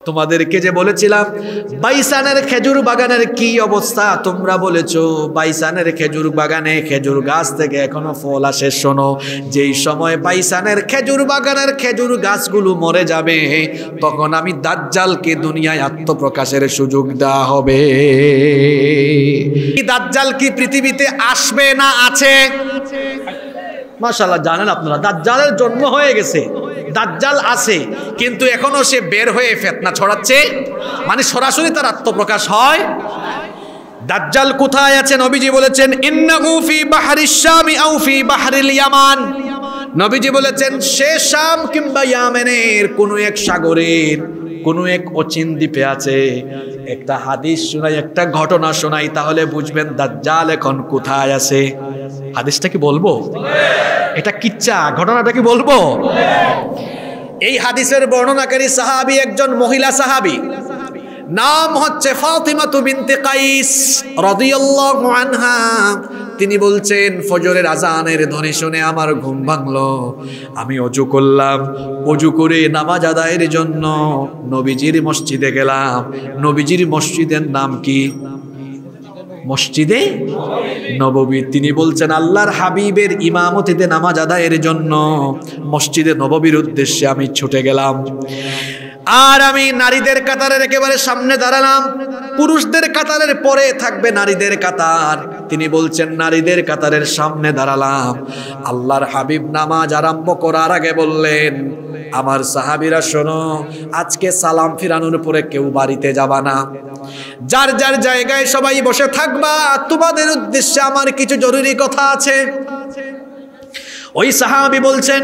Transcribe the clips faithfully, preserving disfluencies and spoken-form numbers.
তোমাদেরকে যে বলেছিলাম বাইসানের খেজুর বাগানের কি অবস্থা, তোমরা বলেছো বাইসানের খেজুর বাগানে খেজুর গাছ থেকে এখনো ফল আসে। শোনো, যেই সময় বাইসানের খেজুর বাগানের খেজুর গাছগুলো মরে যাবে, তখন আমি দাজ্জালকে দুনিয়ায় আত্মপ্রকাশের সুযোগ দেওয়া হবে। দাজ্জাল কি পৃথিবীতে আসবে না আছে? মাশাআল্লাহ, জানেন আপনারা দাজ্জালের জন্ম হয়ে গেছে, দাজ্জাল আছে, কিন্তু এখনো সে বের হয়ে ফিতনা ছড়াচ্ছে, মানে সরাসরি তার আত্মপ্রকাশ হয়। দাজ্জাল কোথায় আছে? নবীজি বলেছেন ইন্নাহু ফি বাহরিশ শাম আও ফি বাহরিল ইয়ামান। নবীজি বলেছেন সে শাম কিংবা ইয়ামেনের কোন এক সাগরের কোন এক অচিন দ্বীপে আছে। একটা হাদিস শোনাই, একটা ঘটনা শোনাই, তাহলে বুঝবেন দাজ্জাল এখন কোথায় আছে। হাদিসটা কি বলবো? এটা কিচ্ছা, ঘটনাটা কি বলবো? এই হাদিসের বর্ণনাকারী সাহাবী একজন মহিলা সাহাবী, নাম হচ্ছে ফাতিমা বিনতে কাইস রাদিয়াল্লাহু আনহা। তিনি বলছেন ফজরের আজানের ধ্বনি শুনে আমার ঘুম ভাঙলো, আমি অজু করলাম, অজু করে নামাজ আদায়ের জন্য নবীজির মসজিদে গেলাম। নবীজির মসজিদের নাম কি? মসজিদে নববী। তিনি বলছেন আল্লাহর হাবিবের ইমামতিতে নামাজ আদায়ের জন্য মসজিদে নববীর উদ্দেশ্যে আমি ছুটে গেলাম। আর আমি নারীদের কাতারের একেবারে সামনে দাঁড়ালাম, পুরুষদের কাতারের পরে থাকবে নারীদের কাতার। তিনি বলছেন নারীদের কাতারের সামনে দাঁড়ালাম। আল্লাহর হাবিব নামাজ আরম্ভ করার আগে বললেন, আমার সাহাবীরা শোনো, আজকে সালাম ফিরানোর পরে কেউ বাড়িতে যাবা না, যার যার জায়গায় সবাই বসে থাকবা, তোমাদের উদ্দেশ্যে আমার কিছু জরুরি কথা আছে। ওই সাহাবী বলছেন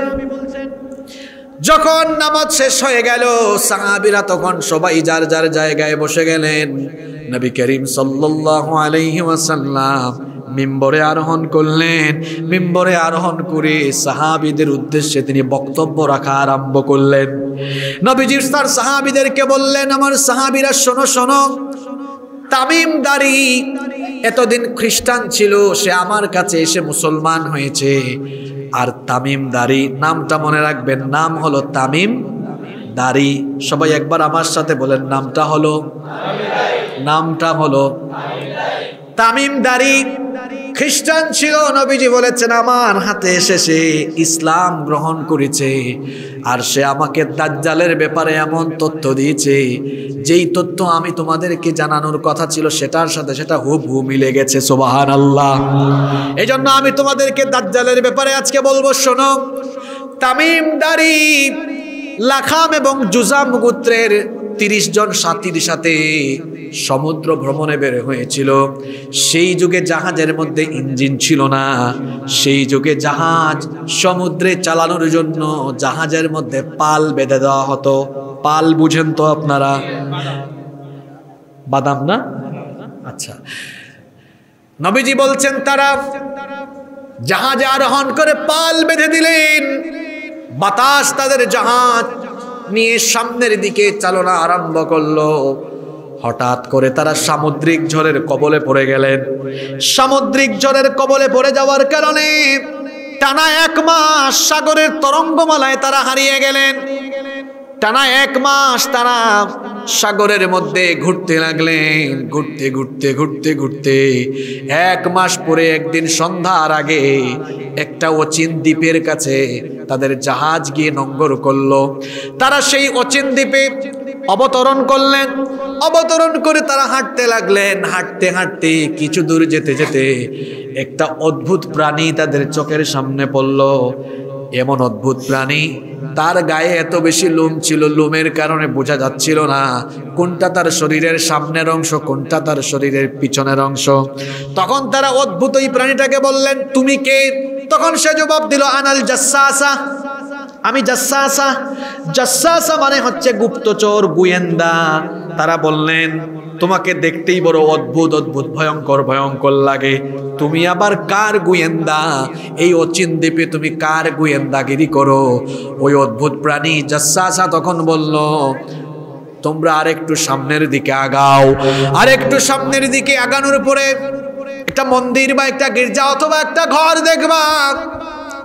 যখন নামাজ শেষ হয়ে গেল, সাহাবীরা তখন সবাই যার যার জায়গায় বসে গেলেন। নবী করিম সাল্লাল্লাহু আলাইহি ওয়াসাল্লাম মিম্বরে আরোহণ করলেন। মিম্বরে আরোহণ করে সাহাবীদের উদ্দেশ্যে তিনি বক্তব্য রাখা আরম্ভ করলেন। নবীজি তার সাহাবীদেরকে বললেন, আমার সাহাবীরা শোনো শোনো, তামিমদারি এতদিন খ্রিস্টান ছিল, সে আমার কাছে এসে মুসলমান হয়েছে। আর তামিমদারি নামটা মনে রাখবেন, নাম হলো তামিম দাড়ি। সবাই একবার আমার সাথে বলেন, নামটা হলো নামটা হলো তামিম দাড়ি। খ্রিস্টান ছিল, নবীজি বলেছেন আমার হাতে এসে সে ইসলাম গ্রহণ করেছে। আর সে আমাকে দাজ্জালের ব্যাপারে এমন তথ্য দিয়েছে, যেই তথ্য আমি তোমাদেরকে জানানোর কথা ছিল সেটার সাথে সেটা হুবহু মিলে গেছে। সুবহানাল্লাহ। এই জন্য আমি তোমাদেরকে দাজ্জালের ব্যাপারে আজকে বলবো। শোনো, তামিম দাড়ি লাখাম এবং জুজাম গোত্রের তিরিশ জন সাথীর সাথে সমুদ্র ভ্রমণে বের হয়েছিল। সেই যুগে জাহাজের মধ্যে ইঞ্জিন ছিল না, সেই যুগে জাহাজ সমুদ্রে চালানোর জন্য জাহাজের মধ্যে পাল বেঁধে দেওয়া হতো। পাল বুঝেন তো আপনারা? বাদাম না? আচ্ছা, নবীজি বলছেন তারা জাহাজে আরোহণ করে পাল বেঁধে দিলেন। বাতাস তাদের জাহাজ নিয়ে সামনের দিকে চালনা আরম্ভ করলো। হঠাৎ করে তারা সামুদ্রিক ঝড়ের কবলে পড়ে গেলেন। সামুদ্রিক ঝড়ের কবলে পড়ে যাওয়ার কারণে টানা এক মাস সাগরের তরঙ্গমালায় তারা হারিয়ে গেলেন। টানা এক মাস তারা সাগরের মধ্যে ঘুরতে লাগলেন। ঘুরতে ঘুরতে ঘুরতে ঘুরতে এক মাস পরে একদিন সন্ধ্যার আগে একটা অচিন দ্বীপের কাছে তাদের জাহাজ গিয়ে নোঙ্গর করলো। তারা সেই অচিন দ্বীপে অবতরণ করলেন। অবতরণ করে তারা হাঁটতে লাগলেন। হাঁটতে হাঁটতে কিছু দূর যেতে যেতে একটা অদ্ভুত প্রাণী তাদের চোখের সামনে পড়ল। এমন অদ্ভুত প্রাণী, তার গায়ে এত বেশি লোম ছিল, লোমের কারণে বোঝা যাচ্ছিল না কোনটা তার শরীরের সামনের অংশ, কোনটা তার শরীরের পিছনের অংশ। তখন তারা অদ্ভুত এই প্রাণীটাকে বললেন, তুমি কে? তখন সে জবাব দিল, আনাল জাসসাসা, আমি জাসসাসা। জাসসাসা মানে হচ্ছে গুপ্তচর, গোয়েন্দা। তারা বললেন, তোমাকে দেখতেই বড় অদ্ভুত অদ্ভুত ভয়ঙ্কর ভয়ঙ্কর লাগে, তুমি আবার কার গোয়েন্দা? এই অচিন দ্বীপে তুমি কার গোয়েন্দাগিরি করো? ওই অদ্ভুত প্রাণী জাসসাসা তখন বলল, তোমরা আরেকটু সামনের দিকে আগাও। আরেকটু সামনের দিকে আগানোর পরে একটা মন্দির বা একটা গির্জা অথবা একটা ঘর দেখবা।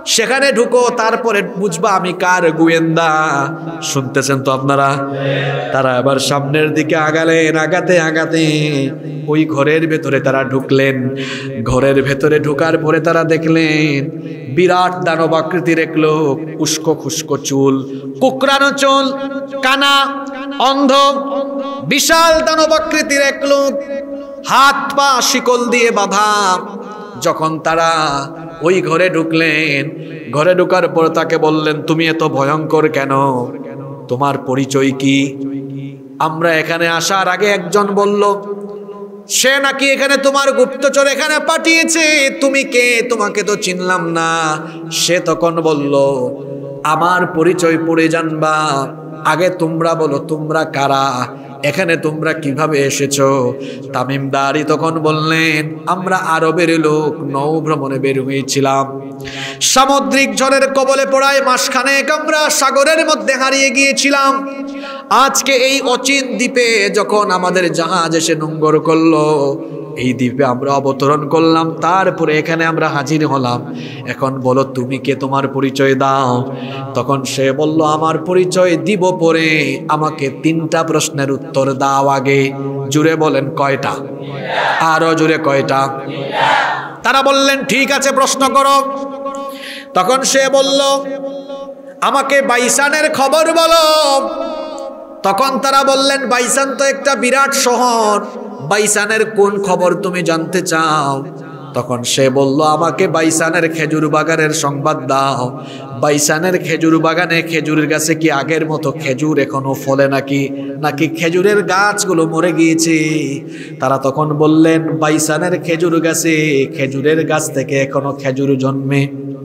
সেখানে ঢুকো, তারপরে বুঝবা আমি কার গোয়েন্দা। শুনতেছেন তো আপনারা? তারা আবার সামনের দিকে আগালেন, আগাতে আগাতে ওই ঘরের ভেতরে তারা ঢুকলেন। ঘরের ভেতরে ঢুকার পরে তারা দেখলেন বিরাট দানব আকৃতির এক লোক, উস্কো খুস্কো চুল, কুকরানো চুল, কানা, অন্ধ, বিশাল দানব আকৃতির এক লোক, হাত পা শিকল দিয়ে বাঁধা। যখন তারা ওই ঘরে ঢুকলেন, ঘরে ঢুকার পর তাকে বললেন, তুমি এত ভয়ঙ্কর কেন? তোমার পরিচয় কি? আমরা এখানে আসার আগে একজন বলল সে নাকি এখানে তোমার গুপ্তচর এখানে পাঠিয়েছে। তুমি কে? তোমাকে তো চিনলাম না। সে তখন বলল, আমার পরিচয় পড়ে জানবা, আগে তোমরা বলো তোমরা কারা, এখানে তোমরা কিভাবে এসেছো? তামিমদারি তখন বললেন, আমরা আরবের লোক, নৌ ভ্রমণে বের হয়েছিলাম। সামুদ্রিক ঝড়ের কবলে পড়ায় মাসখানেক আমরা সাগরের মধ্যে হারিয়ে গিয়েছিলাম। আজকে এই অচিন দ্বীপে যখন আমাদের জাহাজ এসে নোঙ্গর করলো, এই দ্বীপে আমরা অবতরণ করলাম, তারপরে এখানে আমরা হাজির হলাম। এখন বলো তুমি কে, তোমার পরিচয় দাও। তখন সে বলল, আমার পরিচয় দিব পরে, আমাকে তিনটা প্রশ্নের উত্তর দাও আগে। জুড়ে বলেন কয়টা? আরো জুড়ে কয়টা? তারা বললেন ঠিক আছে, প্রশ্ন করো। তখন সে বলল, আমাকে বাইসানের খবর বলো। তখন তারা বললেন, বাইসান তো একটা বিরাট শহর, বাইসানের কোন খবর তুমি জানতে চাও? তখন সে বলল, আমাকে বাইসানের খেজুর বাগানের সংবাদ দাও। বাইসানের খেজুর বাগানে খেজুরের গাছে কি আগের মতো খেজুর এখনো ফলে নাকি, নাকি খেজুরের গাছগুলো মরে গিয়েছে? তারা তখন বললেন, বাইসানের খেজুর গাছে, খেজুরের গাছ থেকে এখনো খেজুর জন্মে।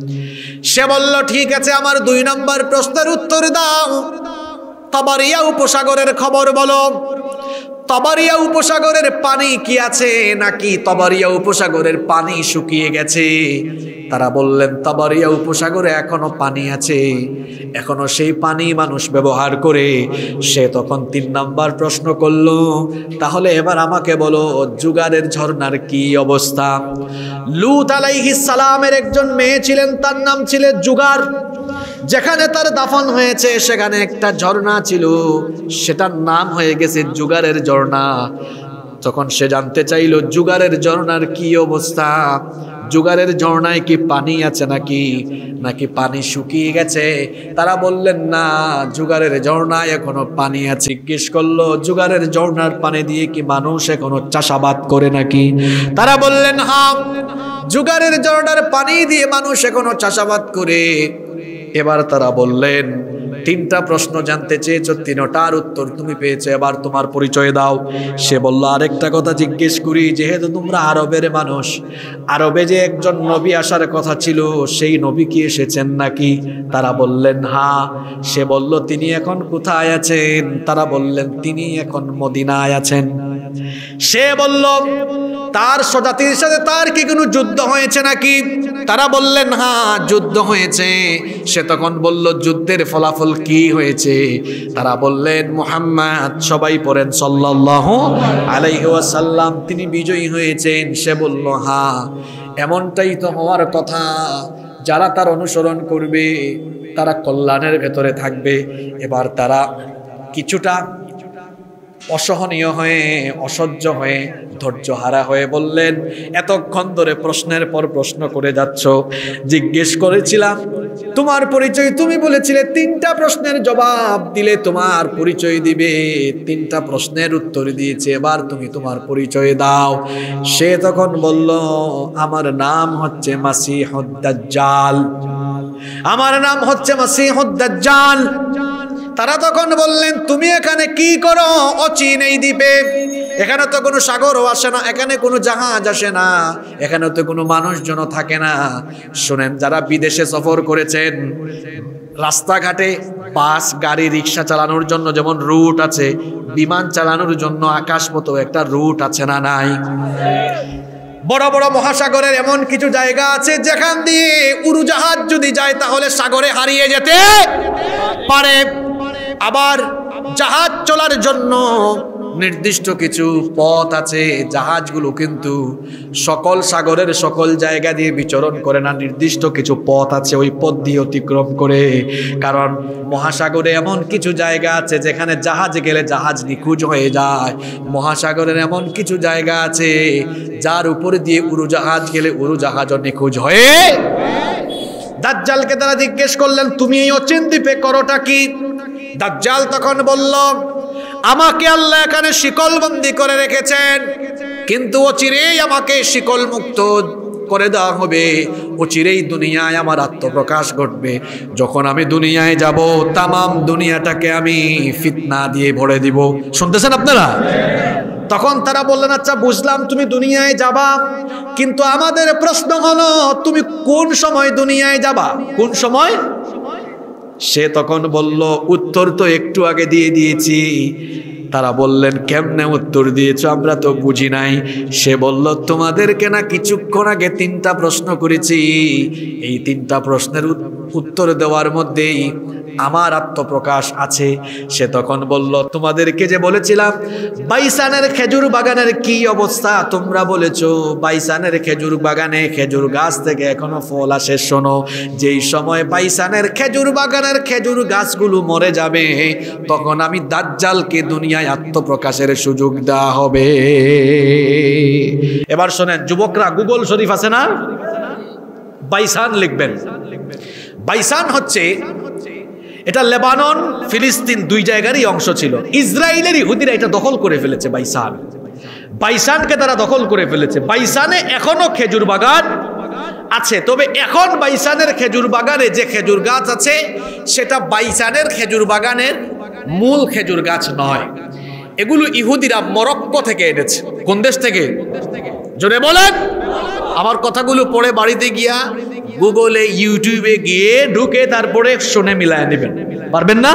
সে বলল, ঠিক আছে, আমার দুই নম্বর প্রশ্নের উত্তর দাও। তাবারিয়া উপসাগরের খবর বলো। তাবারিয়া উপসাগরের পানি কি আছে, নাকি তাবারিয়া উপসাগরের পানি শুকিয়ে গেছে? তারা বললেন, তাবারিয়া উপসাগরে এখনো পানি আছে, এখনো সেই পানি মানুষ ব্যবহার করে। সে তখন তিন নাম্বার প্রশ্ন করলো, তাহলে এবার আমাকে বলো জুগারের ঝর্ণার কি অবস্থা? লূত আলাইহিস সালামের একজন মেয়ে ছিলেন, তার নাম ছিল জুগার। যেখানে তার দাফন হয়েছে সেখানে একটা ঝর্ণা ছিল, সেটার নাম হয়ে গেছে জুগারের ঝর্ণা। তখন সে জানতে চাইল জুগারের ঝর্ণার কি অবস্থা, জুগারের ঝর্ণায় কি পানি আছে নাকি, নাকি পানি শুকিয়ে গেছে? তারা বললেন, না, জুগারের ঝর্ণায় এখনো পানি আছে। জিজ্ঞেস করলো, জুগারের ঝর্ণার পানি দিয়ে কি মানুষ এখনো চাষাবাদ করে নাকি? তারা বললেন, হ্যাঁ, জুগারের ঝর্ণার পানি দিয়ে মানুষ এখনো চাষাবাদ করে। এবার তারা বললেন, তিনটা প্রশ্ন জানতে চেয়েছো, তিনটার উত্তর তুমি পেয়েছো, এবার তোমার পরিচয় দাও। সে বলল, আরেকটা কথা জিজ্ঞেস করি, যেহেতু তোমরা আরবের মানুষ, আরবে যে একজন নবী আসার কথা ছিল, সেই নবী কি এসেছেন নাকি? তারা বললেন, হ্যাঁ। সে বলল, তিনি এখন কোথায় আছেন? তারা বললেন, তিনি এখন মদিনায় আছেন। সে বলল, তার স্বজাতির সাথে তার কি কোনো যুদ্ধ হয়েছে নাকি? তারা বললেন, হ্যাঁ, যুদ্ধ হয়েছে। সে তখন বলল, যুদ্ধের ফলাফল কি হয়েছে? তারা বললেন, মুহাম্মদ, সবাই পড়েন সাল্লাল্লাহু আলাইহি ওয়াসাল্লাম, তিনি বিজয়ী হয়েছেন। সে বলল, হ্যাঁ, এমনটাই তো হওয়ার কথা। যারা তার অনুসরণ করবে তারা কল্যাণের ভেতরে থাকবে। এবার তারা কিছুটা অসহনীয় হয়ে, অসহ্য হয়ে, ধৈর্য হারা হয়ে বললেন, এতক্ষণ ধরে প্রশ্নের পর প্রশ্ন করে যাচ্ছ, জিজ্ঞেস করেছিলাম তোমার পরিচয়, তুমি বলেছিলে তিনটা প্রশ্নের জবাব দিলে তোমার পরিচয় দিবে, তিনটা প্রশ্নের উত্তর দিয়েছে, এবার তুমি তোমার পরিচয় দাও। সে তখন বলল, আমার নাম হচ্ছে মাসিহুদ দাজ্জাল, আমার নাম হচ্ছে মাসিহুদ দাজ্জাল। তারা তখন বললেন, তুমি এখানে কি করো অচিন এই দ্বীপে? এখানে তো কোনো সাগরও আসে না, এখানে কোনো জাহাজ আসে না, এখানে তো কোনো মানুষজন থাকে না। শুনেন, যারা বিদেশে সফর করেছেন, রাস্তাঘাটে বাস, গাড়ি, রিক্সা চালানোর জন্য যেমন রুট আছে, বিমান চালানোর জন্য আকাশ মতো একটা রুট আছে না নাই? বড় বড় মহাসাগরের এমন কিছু জায়গা আছে যেখান দিয়ে উড়োজাহাজ যদি যায় তাহলে সাগরে হারিয়ে যেতে পারে। আবার জাহাজ চলার জন্য নির্দিষ্ট কিছু পথ আছে। জাহাজগুলো কিন্তু সকল সাগরের সকল জায়গা দিয়ে বিচরণ করে না, নির্দিষ্ট কিছু পথ আছে, ওই পথ দিয়ে অতিক্রম করে। কারণ মহাসাগরে এমন কিছু জায়গা আছে যেখানে জাহাজ গেলে জাহাজ নিখোঁজ হয়ে যায়। মহাসাগরের এমন কিছু জায়গা আছে যার উপরে দিয়ে উড়োজাহাজ গেলে উড়োজাহাজও নিখোঁজ হয়ে। দাজ্জালকে তারা জিজ্ঞেস করলেন, তুমি এই অচিন দ্বীপে করোটা কি? দাজ্জাল তখন বলল, আমাকে আল্লাহ এখানে শিকলবন্দি করে রেখেছেন, কিন্তু অচিরেই আমাকে শিকল মুক্ত করে দেওয়া হবে। অচিরেই দুনিয়ায় আমার আত্মপ্রকাশ ঘটবে। যখন আমি দুনিয়ায় যাব, তামাম দুনিয়াটাকে আমি ফিতনা দিয়ে ভরে দিব। শুনতেছেন আপনারা? তখন তারা বললেন, আচ্ছা বুঝলাম তুমি দুনিয়ায় যাবা, কিন্তু আমাদের প্রশ্ন হলো তুমি কোন সময় দুনিয়ায় যাবা? কোন সময়? সে তখন বলল, উত্তর তো একটু আগে দিয়ে দিয়েছি। তারা বললেন, কেমনে উত্তর দিয়েছো, আমরা তো বুঝি নাই। সে বলল, তোমাদেরকে না কিছুক্ষণ আগে তিনটা প্রশ্ন করেছি, এই তিনটা প্রশ্নের উত্তর দেওয়ার মধ্যেই আমার আত্মপ্রকাশ আছে। সে তখন বলল, তোমাদেরকে যে বলেছিলাম বাইসানের খেজুর বাগানের কি অবস্থা, তোমরা বলেছো বাইসানের খেজুর বাগানে খেজুর গাছ থেকে এখনো ফল আসে। শোনো, যেই সময় বাইসানের খেজুর বাগানের খেজুর গাছগুলো মরে যাবে, তখন আমি দাজ্জালকে দুনিয়ায় আত্মপ্রকাশের সুযোগ দেওয়া হবে। এবার শোনেন যুবকরা, গুগল শরীফ আছে না, বাইসান লিখবেন। বাইসান হচ্ছে, এটা লেবানন ফিলিস্তিন দুই জায়গারই অংশ ছিল। ইসরায়েলের ইহুদিরা এটা দখল করে ফেলেছে। বাইসান বাইসানকে তারা দখল করে ফেলেছে। বাইসানে এখনো খেজুর বাগান আছে, তবে এখন বাইসানের খেজুর বাগানে যে খেজুর গাছ আছে সেটা বাইসানের খেজুর বাগানের মূল খেজুর গাছ নয়। এগুলো ইহুদিরা মরক্কো থেকে এনেছে। কোন দেশ থেকে? জোরে বলেন। আমার কথাগুলো পড়ে বাড়িতে গিয়া গুগলে ইউটিউবে গিয়ে ঢুকে তারপরে শুনে মিলায় নেবেন। পারবেন না?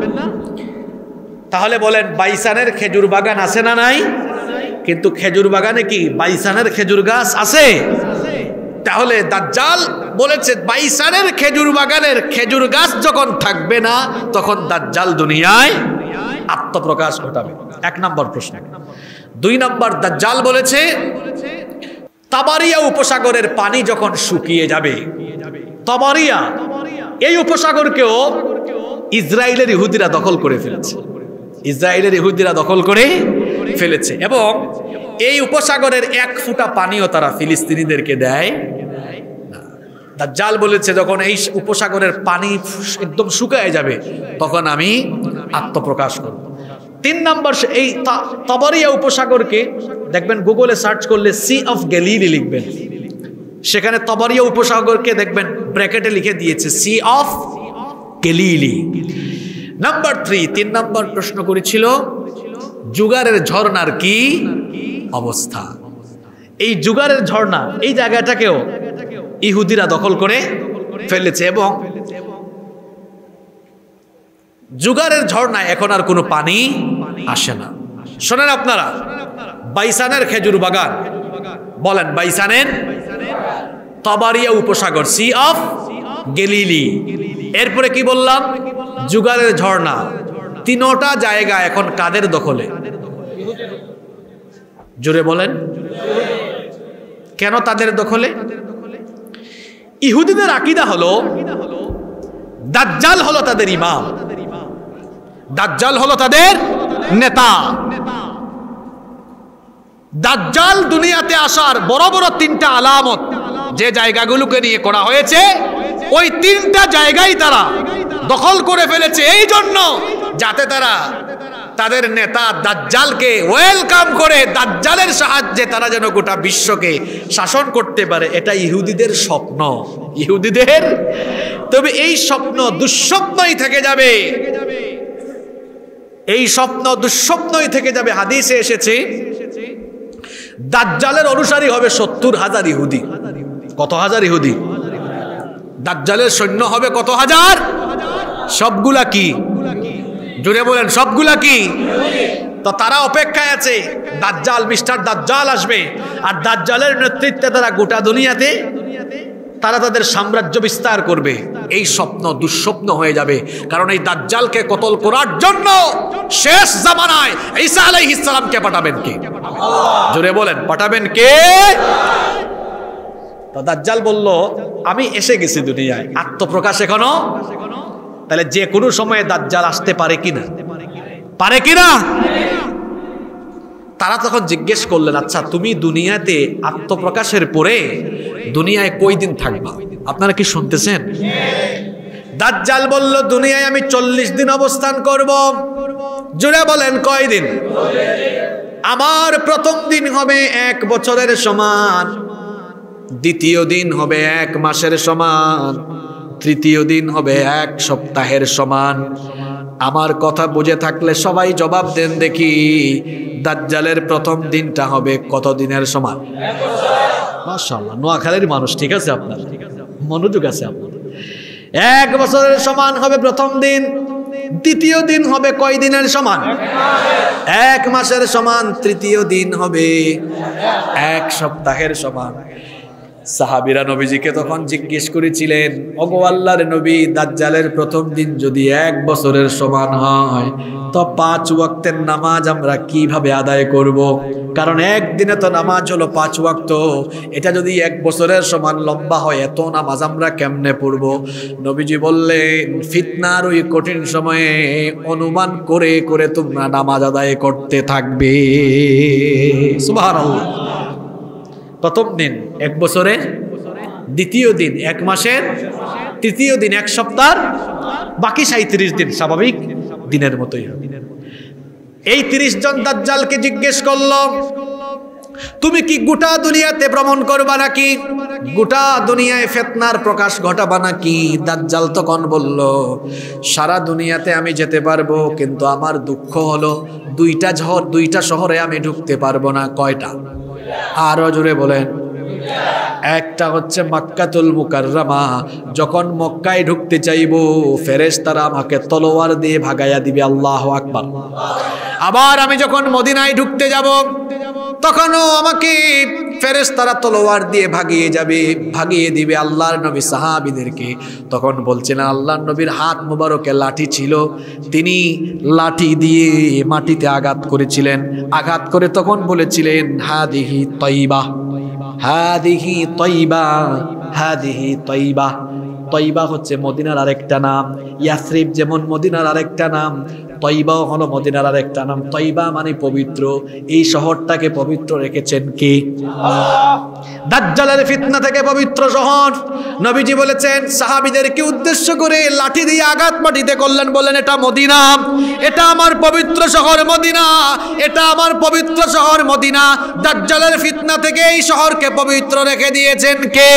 তাহলে বলেন, বাইসানের খেজুর বাগান আছে না নাই? কিন্তু খেজুর বাগানে কি বাইসানের খেজুর গাছ আছে? তাহলে দাজ্জাল বলেছে, বাইসানের খেজুর বাগানের খেজুর গাছ যখন থাকবে না, তখন দাজ্জাল দুনিয়ায় আত্মপ্রকাশ ঘটাবে। এক নম্বর প্রশ্ন। দুই নম্বর, দাজ্জাল বলেছে তাবারিয়া উপসাগরের পানি যখন শুকিয়ে যাবে, তাবারিয়া এই উপসাগরকেও ইসরায়েলের ইহুদিরা দখল করে ফেলেছে। ইসরায়েলের ইহুদিরা দখল করে ফেলেছে এবং এই উপসাগরের এক ফুটা পানিও তারা ফিলিস্তিনিদেরকে দেয় না। দাজ্জাল বলেছে, যখন এই উপসাগরের পানি একদম শুকিয়ে যাবে, তখন আমি আত্মপ্রকাশ করব। তিন নম্বর, এই তাবারিয়া উপসাগরকে দেখবেন, গুগলে সার্চ করলে সি অফ গ্যালিলি লিখবেন, সেখানে তাবারিয়া উপসাগরকে দেখবেন ব্র্যাকেটে লিখে দিয়েছে sea of Galilee. Number three, তিন নম্বর প্রশ্ন করেছিল, জুগারের ঝর্ণার কি অবস্থা? এই জুগারের ঝর্ণা এই জায়গাটাকেও ইহুদিরা দখল করে ফেলেছে এবং জুগারের ঝর্ণায় এখন আর কোনো পানি আসে না। শোনেন আপনারা, বাইসানের খেজুর বাগান, বলেন বাইসানের, তাবারিয়া উপসাগর সি অফ গ্যালিলি, এরপরে কি বললাম, জুগারের ঝর্ণা, তিনটা জায়গা এখন কাদের দখলে? জোরে বলেন। কেন তাদের দখলে? ইহুদিদের আকীদা হলো দাজ্জাল হলো তাদের ইমাম, দাজ্জাল হলো তাদের নেতা। দাজ্জাল দুনিয়াতে আসার বড় বড় তিনটা আলামত যে জায়গাগুলোকে নিয়ে করা হয়েছে, ওই তিনটা জায়গায় তারা দখল করে ফেলেছে, এই জন্য যাতে তারা তাদের নেতা দাজ্জালকে ওয়েলকাম করে, দাজ্জালের সাহায্যে তারা যেন গোটা বিশ্বকে শাসন করতে পারে। এটা ইহুদিদের স্বপ্ন, ইহুদিদের। তবে এই স্বপ্ন দুঃস্বপ্নই থেকে যাবে, এই স্বপ্ন দুঃস্বপ্নই থেকে যাবে। হাদিসে এসেছে দাজ্জালের অনুসারী হবে সত্তর হাজার ইহুদি। কত হাজার ইহুদি? দাজ্জালের সৈন্য হবে কত হাজার? সবগুলা কি? জোরে বলেন, সবগুলা কি? তো তারা অপেক্ষায় আছে, দাজ্জাল মিস্টার দাজ্জাল আসবে, আর দাজ্জালের নেতৃত্বে তারা গোটা দুনিয়াতে তারা তাদের সাম্রাজ্য বিস্তার করবে, এই স্বপ্ন দুঃস্বপ্ন হয়ে যাবে। কারণ এই দাজ্জালকে কতল করার জন্য শেষ জামানায় ঈসা আলাইহিস সালামকে পাঠাবেন কে? জোরে বলেন, পাঠাবেন কে? তো দাজ্জাল বলল, আমি এসে গেছি দুনিয়ায়, আত্মপ্রকাশ এখনো। তাহলে যে কোনো সময়ে দাজ্জাল আসতে পারে কিনা? পারে কিনা? তারা তখন জিজ্ঞেস করলেন, আচ্ছা তুমি দুনিয়াতে আত্মপ্রকাশের পরে দুনিয়ায় কয় দিন থাকবা? আপনারা কি শুনতেছেন? দাজ্জাল বলল, দুনিয়ায় আমি চল্লিশ দিন অবস্থান করব। জোরে বলেন, কয় দিন? আমার প্রথম দিন হবে এক বছরের সমান, দ্বিতীয় দিন হবে এক মাসের সমান, তৃতীয় দিন হবে এক সপ্তাহের সমান। আমার কথা বুঝে থাকলে সবাই জবাব দেন দেখি, দাজ্জালের প্রথম দিনটা হবে কত দিনের সমান? মাশাআল্লাহ, নোয়াখালীর মানুষ, ঠিক আছে, আপনার মনোযোগ আছে আপনার। এক বছরের সমান হবে প্রথম দিন, দ্বিতীয় দিন হবে কয় দিনের সমান? এক মাসের সমান, তৃতীয় দিন হবে এক সপ্তাহের সমান। সাহাবীরা নবীজিকে তখন জিজ্ঞেস করেছিলেন, ওগো আল্লাহর নবী, দাজ্জালের প্রথম দিন যদি এক বছরের সমান হয় তো পাঁচ ওয়াক্তের নামাজ আমরা কিভাবে আদায় করব? কারণ একদিনে তো নামাজ হলো পাঁচ ওয়াক্ত, এটা যদি এক বছরের সমান লম্বা হয়, এত নামাজ আমরা কেমনে পড়ব? নবীজি বললেন, ফিতনার ওই কঠিন সময়ে অনুমান করে করে তোমরা নামাজ আদায় করতে থাকবে। সুবহানাল্লাহ। প্রথম দিন এক বছরের, দ্বিতীয় দিন এক মাসের, তৃতীয় দিন এক সপ্তাহ, বাকি সাঁইত্রিশ দিন স্বাভাবিক দিনের মতোই হবে। এই তিরিশ জন দাজ্জালকে জিজ্ঞেস করলো, তুমি কি গোটা দুনিয়াতে ভ্রমণ করবা নাকি? গোটা দুনিয়ায় ফিতনার প্রকাশ ঘটাবা নাকি? দাজ্জাল তখন বলল, সারা দুনিয়াতে আমি যেতে পারবো, কিন্তু আমার দুঃখ হলো দুইটা শহর দুইটা শহরে আমি ঢুকতে পারবো না। কয়টা? আরো জোরে বলেন। একটা হচ্ছে মক্কাতুল মুকাররমা, যখন মক্কায় ঢুকতে চাইবো ফেরেশতারা আমাকে তলোয়ার দিয়ে ভাগাইয়া দিবে, আল্লাহু আকবার। আবার আমি যখন মদিনায় ঢুকতে যাব তখনও আমাকে ফেরেশতারা তলোয়ার দিয়ে ভাগিয়ে যাবে, ভাগিয়ে দিবে আল্লাহর নবী সাহাবীদেরকে। তখন বলছেন, আল্লাহর নবীর হাত মোবারকে লাঠি ছিল, তিনি লাঠি দিয়ে মাটিতে আঘাত করেছিলেন। আঘাত করে তখন বলেছিলেন, হাদিহি তয়বা, হাদিহি তয়বা, হাদিহি তয়বা। তয়বা হচ্ছে মদিনার আরেকটা নাম, ইয়াসরিব যেমন মদিনার আরেকটা নাম, তয়বাও হলো মদিনার আরেকটা নাম। তয়বা মানে পবিত্র, এই শহরটাকে পবিত্র রেখেছেন কে? দাজ্জালের ফিতনা থেকে পবিত্র শহর। নবীজি বলেছেন, সাহাবীদেরকে উদ্দেশ্য করে লাঠি দিয়ে আঘাত মাটিতে করলেন, বললেন, এটা মদিনা, এটা আমার পবিত্র শহর মদিনা, এটা আমার পবিত্র শহর মদিনা। দাজ্জালের ফিতনা থেকে এই শহরকে পবিত্র রেখে দিয়েছেন কে?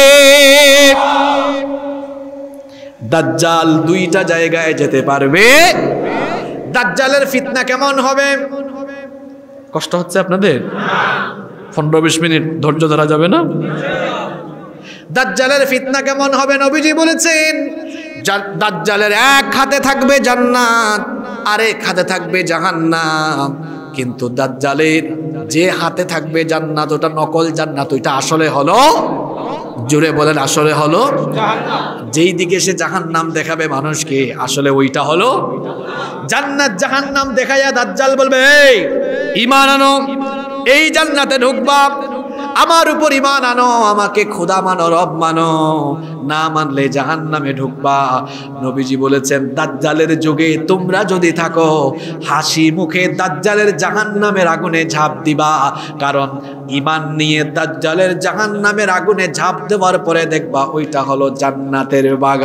দাজ্জাল দুইটা জায়গায় যেতে পারবে। দাজ্জালের ফিতনা কেমন হবে? কষ্ট হচ্ছে আপনাদের? পনেরো বিশ মিনিট ধৈর্য ধরা যাবে না? দাজ্জালের ফিতনা কেমন হবে? নবীজি বলেছেন, দাজ্জালের এক হাতে থাকবে জান্নাত, আরেক হাতে থাকবে জাহান্নাম। কিন্তু দাজ্জালের যে হাতে থাকবে জান্নাত, ওটা নকল জান্নাত, ওইটা আসলে হলো, জোরে বলেন, আসলে হলো জাহান্নাম। যেই দিকে সে জাহান্নাম দেখাবে মানুষকে, আসলে ওইটা হলো জান্নাত। জাহান্নাম দেখাইয়া দাজ্জাল বলবে, এই ঈমান আনো, এই জান্নাতে ঢুকবা, আমার উপর ঈমান আনো, আমাকে খোদা মানো, রব মানো, না মানলে জাহান্নামে ঢুকবা। নবীজি বলেছেন, দাজ্জালের যুগে তোমরা যদি থাকো, হাসি মুখে দাজ্জালের জাহান্নামের আগুনে ঝাঁপ দিবা, কারণ ঈমান নিয়ে দাজ্জালের জাহান্নামের আগুনে ঝাঁপ দেওয়ার পরে দেখবা ওইটা হলো জান্নাতের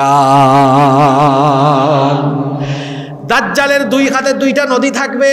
বাগান। দাজ্জালের দুই হাতে দুইটা নদী থাকবে,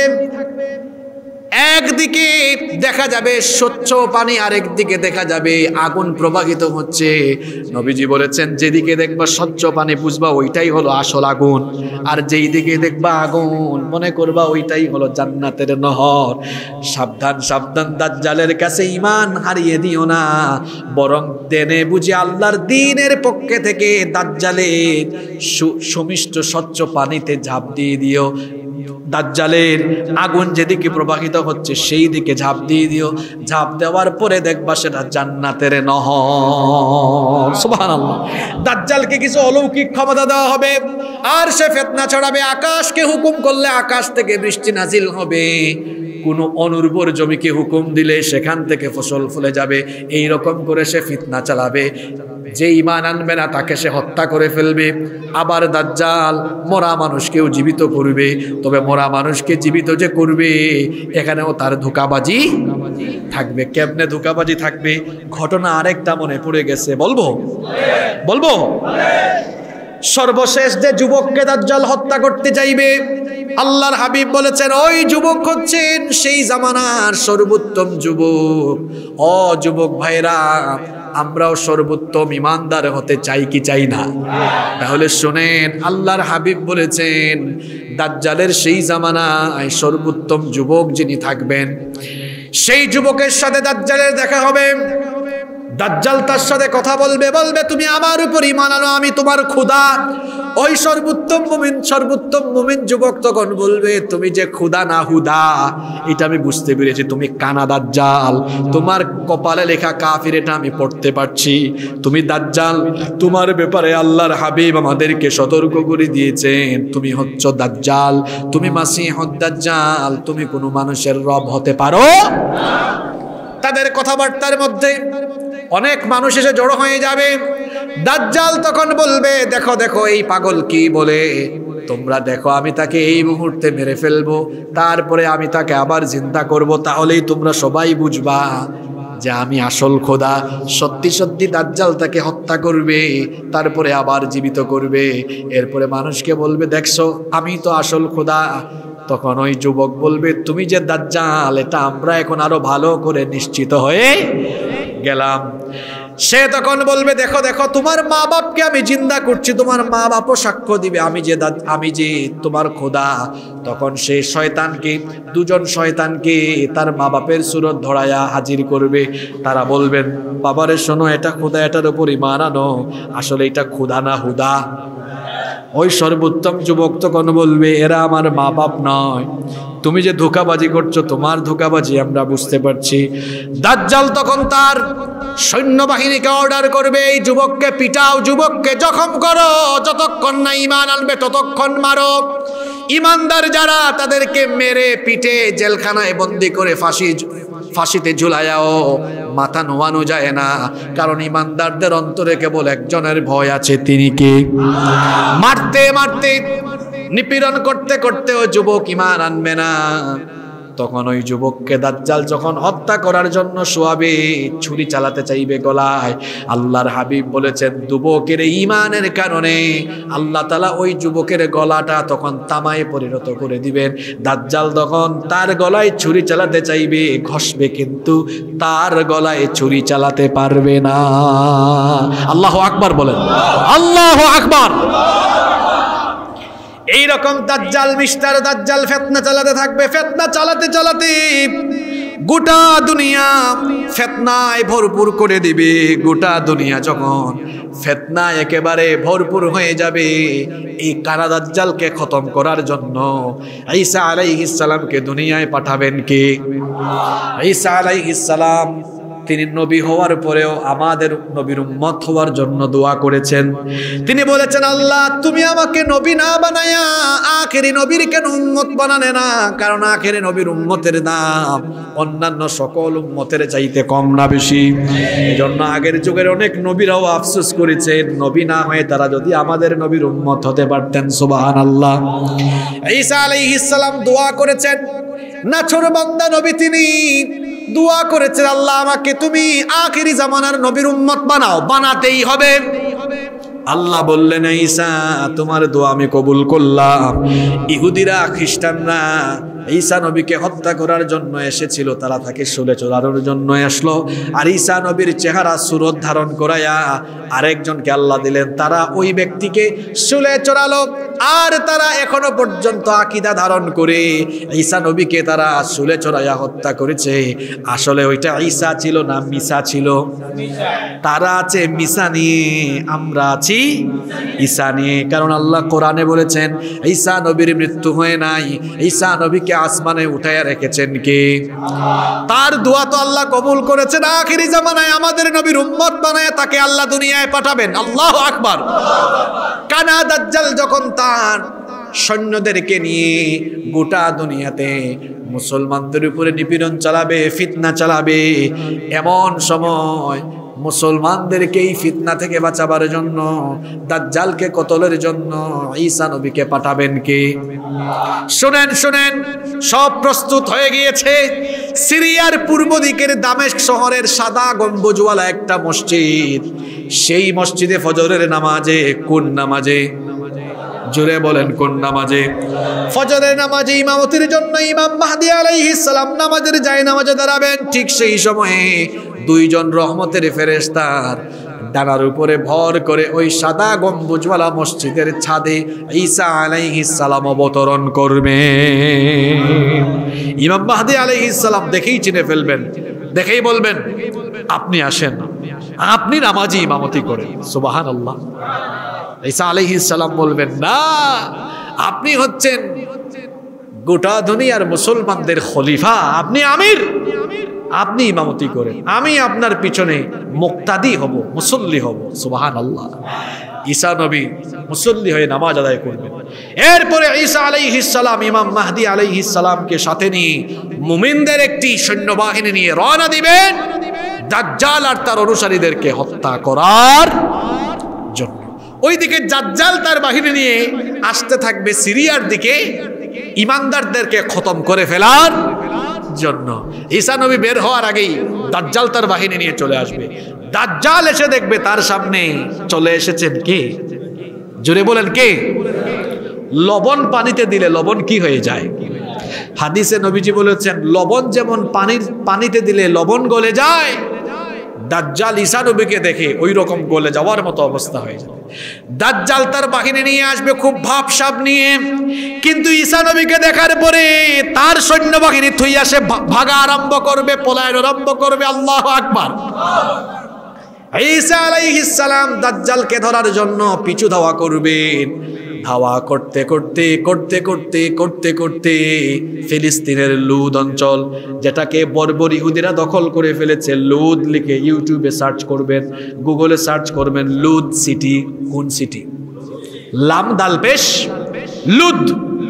একদিকে দেখা যাবে স্বচ্ছ পানি, আরেক দিকে দেখা যাবে আগুন প্রবাহিত হচ্ছে। নবীজি বলেছেন, যেদিকে দেখবা স্বচ্ছ পানি বুঝবা ওইটাই হলো আসল আগুন, আর যেই দিকে দেখবা আগুন মনে করবা ওইটাই হলো জান্নাতের নহর। সাবধান সাবধান, দাজ্জালের কাছে ঈমান হারিয়ে দিও না, বরং দেনে বুঝে আল্লাহর দ্বীনের পক্ষে থেকে দাজ্জালের সুমিষ্ট স্বচ্ছ পানিতে ঝাঁপ দিয়ে দিও। দাজ্জালের আগুন যেদিকে প্রবাহিত হচ্ছে সেই দিকে ঝাঁপ দিয়ে দিও। ঝাঁপ দেওয়ার পরে দেখবা সেটা জান্নাতের নহর। সুবহানাল্লাহ। দাজ্জালকে কিছু অলৌকিক ক্ষমতা দেওয়া হবে, আর সে ফিতনা ছড়াবে। আকাশকে হুকুম করলে আকাশ থেকে বৃষ্টি নাজিল হবে, কোনো অনুর্বর জমিকে হুকুম দিলে সেখান থেকে ফসল ফলে যাবে। এই রকম করে সে ফিতনা চালাবে। যে ঈমান আনবে না তাকে সে হত্যা করে ফেলবে। আবার দাজ্জাল মরা মানুষকেও জীবিত করবে। তবে মরা মানুষকে জীবিত যে করবে এখানেও তার ধোঁকাবাজি থাকবে। কেমনে ধোঁকাবাজি থাকবে? ঘটনা আরেকটা মনে পড়ে গেছে, বলবো বলবো সর্বশেষ যে যুবককে দাজ্জাল হত্যা করতে চাইবে, আল্লাহর হাবিব বলেছেন ওই যুবক হচ্ছেন সেই জামানার সর্বোত্তম যুবক। ও যুবক ভাইরা, আমরাও সর্বোত্তম ইমানদার হতে চাই কি চাই না? তাহলে শুনেন, আল্লাহর হাবিব বলেছেন দাজ্জালের সেই জামানায় সর্বোত্তম যুবক যিনি থাকবেন, সেই যুবকের সাথে দাজ্জালের দেখা হবে। দাজ্জাল তার সাথে কথা বলবে, বলবে তুমি আমার উপর ঈমান আনো, আমি তোমার খোদা। ওই সর্বোত্তম মুমিন সর্বোত্তম মুমিন যুবক তখন বলবে তুমি যে খোদা না হুদা এটা আমি বুঝতে পেরেছি, তুমি কানা দাজ্জাল, তোমার কপালে লেখা কাফির এটা আমি পড়তে পারছি। তুমি দাজ্জাল, তোমার ব্যাপারে আল্লাহর হাবিব আমাদেরকে সতর্ক করে দিয়েছেন, তুমি হচ্ছ দাজ্জাল, তুমি মাসিহুদ দাজ্জাল, তুমি কোনো মানুষের রব হতে পারো। তাদের কথাবার্তার মধ্যে অনেক মানুষ এসে জড়ো হয়ে যাবে। দাজ্জাল তখন বলবে দেখো দেখো এই পাগল কি বলে, তোমরা দেখো আমি তাকে এই মুহূর্তে মেরে ফেলবো, তারপরে আমি তাকে আবার জিন্দা করব, তাহলেই তোমরা সবাই বুঝবা যে আমি আসল খোদা। সত্যি সত্যি দাজ্জাল তাকে হত্যা করবে, তারপরে আবার জীবিত করবে। এরপরে মানুষকে বলবে দেখছো আমি তো আসল খোদা। তখন ওই যুবক বলবে তুমি যে দাজ্জাল এটা আমরা এখন আরো ভালো করে নিশ্চিত হয়ে গেলাম। সে তখন বলবে দেখো দেখো তোমার মা বাপকে আমি জিন্দা করছি, তোমার মা বাপও সাক্ষ্য দিবে আমি যে আমি যে তোমার খোদা। তখন সে শয়তানকে, দুজন শয়তানকে তার মা বাপের সুরত ধরায়া হাজির করবে। তারা বলবেন বাবারে শোনো, এটা খোদা, এটার উপর ঈমান আনো, আসলে এটা খোদা না হুদা। ওই সর্বোত্তম যুবক তখন বলবে এরা আমার মা বাপ নয়, তুমি যে ধোঁকাবাজি করছো তোমার ধোঁকাবাজি আমরা বুঝতে পারছি। দাজ্জাল তখন তার সৈন্যবাহিনীকে অর্ডার করবে এই যুবককে পিটাও, যুবককে জখম করো, যতক্ষণ না ঈমান আনবে ততক্ষণ মারো। ঈমানদার যারা তাদেরকে মেরে পিটে জেলখানায় বন্দি করে ফাঁসি ফাঁসিতে ঝুলায়াও মাথা নোয়ানো যায় না, কারণ ঈমানদারদের অন্তরে কেবল একজনের ভয় আছে, তিনি কে? মারতে মারতে নিপীড়ন করতে করতে ওই যুবক ঈমান আনবে না। তখন ওই যুবককে দাজ্জাল যখন হত্যা করার জন্য শোয়াবে, ছুরি চালাতে চাইবে গলায়, আল্লাহর হাবিব বলেছেন যুবকের ঈমানের কারণে আল্লাহ তাআলা ওই যুবকের গলাটা তখন তামায় পরিণত করে দিবেন। দাজ্জাল তখন তার গলায় ছুরি চালাতে চাইবে, ঘষবে, কিন্তু তার গলায় ছুরি চালাতে পারবে না। আল্লাহু আকবার বলেন, আল্লাহু আকবার। এইরকম দাজ্জাল মিস্টার দাজ্জাল ফিতনা চালাতে থাকবে। ফিতনা চালাতে চালাতে গোটা দুনিয়া ফিতনায় ভরপুর করে দিবে। গোটা দুনিয়া যখন ফিতনায় একেবারে ভরপুর হয়ে যাবে, এই কানা দাজ্জালকে খতম করার জন্য ঈসা আলাইহিস সালামকে দুনিয়ায় পাঠাবেন কে? ঈসা আলাইহিস সালাম তিনি নবী হওয়ার পরেও আমাদের নবীর উম্মত হওয়ার জন্য দোয়া করেছেন। তিনি বলেছেন আল্লাহ তুমি আমাকে নবী না বানায়া আখেরি নবীর কেন উম্মত বানালে না? কারণ আখেরি নবীর উম্মতের দাম অন্যান্য সকল উম্মতের চাইতে কম না বেশি? এজন্য আগের যুগের অনেক নবীরাও আফসোস করেছেন নবী না হয়ে তারা যদি আমাদের নবীর উম্মত হতে পারতেন। সুবহানাল্লাহ। ঈসা আলাইহিস সালাম দোয়া করেছেন, নাছোড়বান্দা নবী তিনি দোয়া করেছেন আল্লাহ আমাকে তুমি আখেরি জামানার নবীর উম্মত বানাও, বানাতেই হবে। আল্লাহ বললেন ঈসা তোমার দোয়া আমি কবুল করলাম। ইহুদিরা খ্রিস্টানরা ঈসা নবীকে হত্যা করার জন্য এসেছিল, তারা তাকে শুলে চড়ানোর জন্য আসলো। আর ঈসা নবীর চেহারা সুরত ধারণ করায়া আরেকজনকে আল্লাহ দিলেন, তারা ওই ব্যক্তিকে শুলে চড়ালো। আর তারা এখনো পর্যন্ত আকীদা ধারণ করে ঈসা নবীকে তারা শুলে চড়াইয়া হত্যা করেছে। আসলে ওইটা ঈসা ছিল না মিসা ছিল? তারা আছে মিসা নিয়ে, আমরা আছি ঈসা নিয়ে। কারণ আল্লাহ কোরআনে বলেছেন ঈসা নবীর মৃত্যু হয় নাই, ঈসা নবীকে আসমানে উঠাইয়া রেখেছেন কে? তার দোয়া তো আল্লাহ কবুল করেছেন। আখিরি জামানায় আমাদের নবীর উম্মত বানায় তাকে আল্লাহ দুনিয়ায় পাঠাবেন। আল্লাহু আকবার। কানা দাজ্জাল যখন তার সৈন্যদেরকে নিয়ে গোটা দুনিয়াতে মুসলমানদের উপরে নিপীড়ন চালাবে, ফিতনা চালাবে, এমন সময় মুসলমানদেরকে এই ফিতনা থেকে বাঁচাবার জন্য, দাজ্জালকে কতলের জন্য ঈসা নবীকে পাঠাবেন কে? শুনেন শুনেন, সব প্রস্তুত হয়ে গিয়েছে। সিরিয়ার পূর্ব দিকের দামেস্ক শহরের সাদা গম্বুজওয়ালা একটা মসজিদ, সেই মসজিদে ফজরের নামাজে, কোন নামাজে? জোরে বলেন কোন নামাজে? ফজরের নামাজে ইমামতির জন্য ইমাম মাহদী আলাইহিস সালাম নামাজের যায় নামাজে দাঁড়াবেন। ঠিক সেই সময়ে দুইজন রহমতের ফেরেশতার ডানার উপরে ভর করে ওই সাদা গম্বুজওয়ালা মসজিদের ছাদে ঈসা আলাইহিস সালাম অবতরণ করবে। ইমাম মাহদী আলাইহিস সালাম দেখেই চিনে ফেলবেন, দেখেই বলবেন আপনি আসেন, আপনি নামাজি ইমামতি করেন। সুবহানাল্লাহ। ঈসা আলাইহিস সালাম বলবেন না, আপনি হচ্ছেন গোটা দুনিয়ার মুসলমানদের খলিফা, আপনি আমির, আপনি ইমামতি করেন, আমি আপনার পিছনে মুক্তাদি হব, মুসল্লি হব। সুবহানাল্লাহ। ঈসা নবী মুসল্লি হয়ে নামাজ আদায় করবেন। এরপরে ঈসা আলাইহিস সালাম ইমাম মাহদী আলাইহিস সালামকে সাথে নিয়ে মুমিনদের একটি সৈন্যবাহিনী নিয়ে রওনা দিবেন দাজ্জাল আর তার অনুসারীদেরকে হত্যা করার জন্য। ওইদিকে দাজ্জাল তার বাহিনী নিয়ে আসতে থাকবে সিরিয়ার দিকে ইমানদারদেরকে খতম করে ফেলার জন্য। ঈসা নবী বের হওয়ার আগেই দাজ্জাল তার বাহিনী নিয়ে চলে আসবে। দাজ্জাল এসে দেখবে তার সামনে চলে এসেছেন কে? জোরে বলেন কে? লবণ পানিতে দিলে লবণ কি হয়ে যায়? হাদিসে নবীজি বলেছেন লবণ যেমন পানির পানিতে দিলে লবণ গলে যায়, দাজ্জাল ঈসা নবীকে দেখে ওই রকম গলে যাওয়ার মতো অবস্থা হয়ে যাবে। দাজ্জাল তার বাহিনী নিয়ে আসবে খুব ভাবসাব নিয়ে, কিন্তু ঈসা নবীকে দেখার পরে তার সৈন্যবাহিনী থুই আসে ভাগা আরম্ভ করবে, পলায়ন আরম্ভ করবে। আল্লাহু আকবার। ঈসা আলাইহিস সালাম দাজ্জালকে ধরার জন্য পিছু ধাওয়া করবেন। ধাওয়া করতে করতে করতে করতে করতে করতে ফিলিস্তিনের লুদ অঞ্চল, যেটাকে বর্বর ইহুদিরা দখল করে ফেলেছে, লুদ লিখে ইউটিউবে সার্চ করবেন, গুগলে সার্চ করবেন লুদ সিটি। কোন সিটি? লাম দাল পেশ লুদ।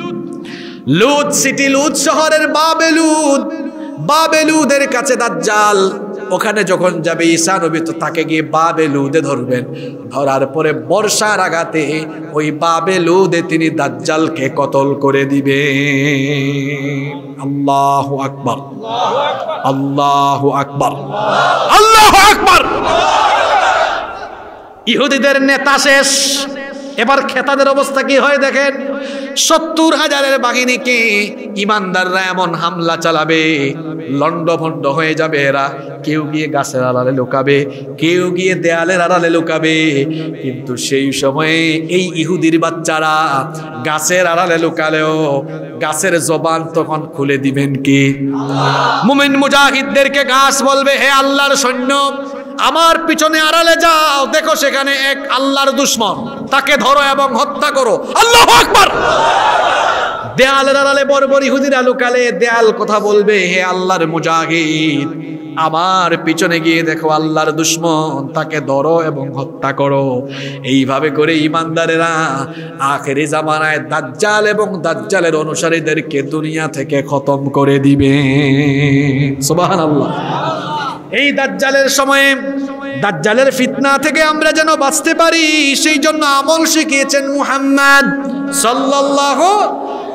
লুদ সিটি, লুদ শহরের বাবেলুদ, বাবেলুদের কাছে দাজ্জাল। ওখানে যখন যাবে ঈসা নবী তো তাকে গিয়ে বাবেলুদে ধরবেন। ধরার পরে বর্ষার আঘাতে ওই বাবেলুদে তিনি দাজ্জালকে কতল করে দিবেন। আল্লাহু আকবার, আল্লাহু আকবার, আল্লাহু আকবার। ইহুদিদের নেতা শেষ, এবার খেতাদের অবস্থা কি হয় দেখেন। সত্তর হাজারের বাহিনীকে ইমানদাররা এমন হামলা চালাবে, লন্ডভন্ড হয়ে যাবে এরা। কেউ গিয়ে গাছের আড়ালে লুকাবে, কেউ গিয়ে দেয়ালের আড়ালে লুকাবে। কিন্তু সেই সময়ে এই ইহুদির বাচ্চারা গাছের আড়ালে লুকালেও গাছের জবান তখন খুলে দিবেন কি? মুমিন মুজাহিদদেরকে গাছ বলবে, হে আল্লাহর সৈন্য, আমার পিছনে আড়ালে যাও, দেখো সেখানে এক আল্লাহর দুশমন, তাকে ধরো এবং হত্যা করো। আল্লাহু আকবার। দেয়ালের আড়ালে বর্বর ইহুদিরা লুকালে দেয়াল কথা বলবে, হে আল্লাহর মুজাহিদ, আমার পিছনে গিয়ে দেখো আল্লাহর দুশমন, তাকে ধরো এবং হত্যা করো। এইভাবে করে ইমানদারেরা আখেরি জামানায় দাজ্জাল এবং দাজ্জালের অনুসারীদেরকে দুনিয়া থেকে খতম করে দিবে। সুবহানাল্লাহ। এই দাজ্জালের সময়ে দাজ্জালের ফিতনা থেকে আমরা যেন বাঁচতে পারি, সেই জন্য আমল শিখিয়েছেন মুহাম্মদ সাল্লাল্লাহু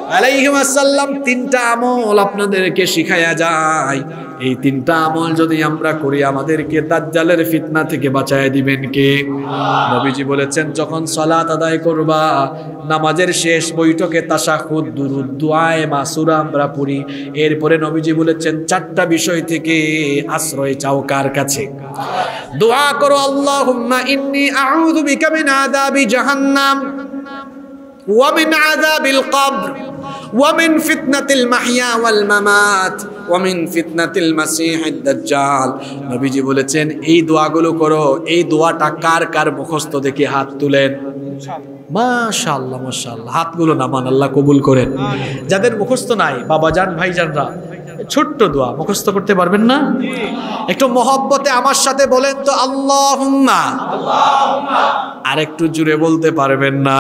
আলাইহি ওয়াসাল্লাম তিনটা আমল আপনাদেরকে শিখায়া যায়। এই তিনটা আমল যদি আমরা করি আমাদেরকে দাজ্জালের ফিতনা থেকে বাঁচায় দিবেন কে? নবীজি বলেছেন যখন সালাত আদায় করবা নামাজের শেষ বৈঠকে তাশাহুদ, দুরুদ, দুআয়ে মাসুরা আমরা পড়ি। এরপরে নবীজি বলেছেন চারটা বিষয় থেকে আশ্রয় চাও কার কাছে? দোয়া করো, আল্লাহুম্মা ইন্নী আউযু বিকা মিন আযাবি জাহান্নাম ওয়া মিন আযাবিল কবর ওয়া মিন ফিতনাতিল মাহইয়া ওয়াল মামাত ওয়া মিন ফিতনাতিল মাসিহিদ দাজ্জাল। নবীজি বলেছেন এই দোয়াগুলো করো। এই দোয়াটা কার কার মুখস্থ দেখে হাত তুলেন। মাশাআল্লাহ মাশাআল্লাহ, হাতগুলো নামান, আল্লাহ কবুল করেন। যাদের মুখস্থ নাই বাবাজান ভাইজানরা, ছোট্ট দোয়া মুখস্থ করতে পারবেন না? একটু মহব্বতে আমার সাথে বলেন তো, আল্লাহুম্মা। আর একটু জুড়ে বলতে পারবেন না?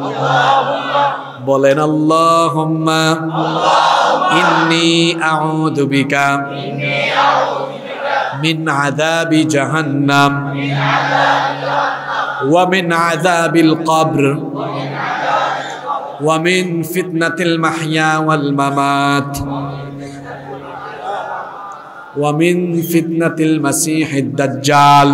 বলেন আল্লাহুম্মা ইন্নী আউযু বিকা মিন আযাবি জাহান্নাম ওয়া মিন আযাবিল কবর ওয়া মিন ফিতনাতিল মাহইয়া ওয়াল মামাত ওয়া মিন ফিতনাতিল মাসিহিদ দাজ্জাল।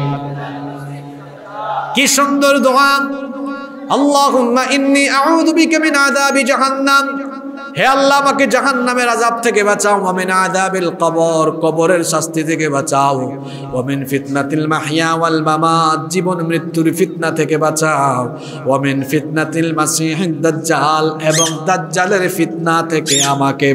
কি সুন্দর দোয়া! আল্লাহুম্মা ইন্নী আউযু বিকা মিন আযাবি জাহান্নাম, হে আল্লাহ আমাকে জাহান্নামের আযাব থেকে বাঁচাও। ওয়া মিন আযাবিল কবর, কবরের শাস্তি থেকে বাঁচাও। ওয়া মিন ফিতনাতিল মাহইয়া ওয়াল মামাত, জীবন মৃত্যুর ফিতনা থেকে বাঁচাও। ওয়া মিন ফিতনাতিল মাসিহিদ দাজ্জাল, এবং দাজ্জালের ফিতনা থেকে আমাকে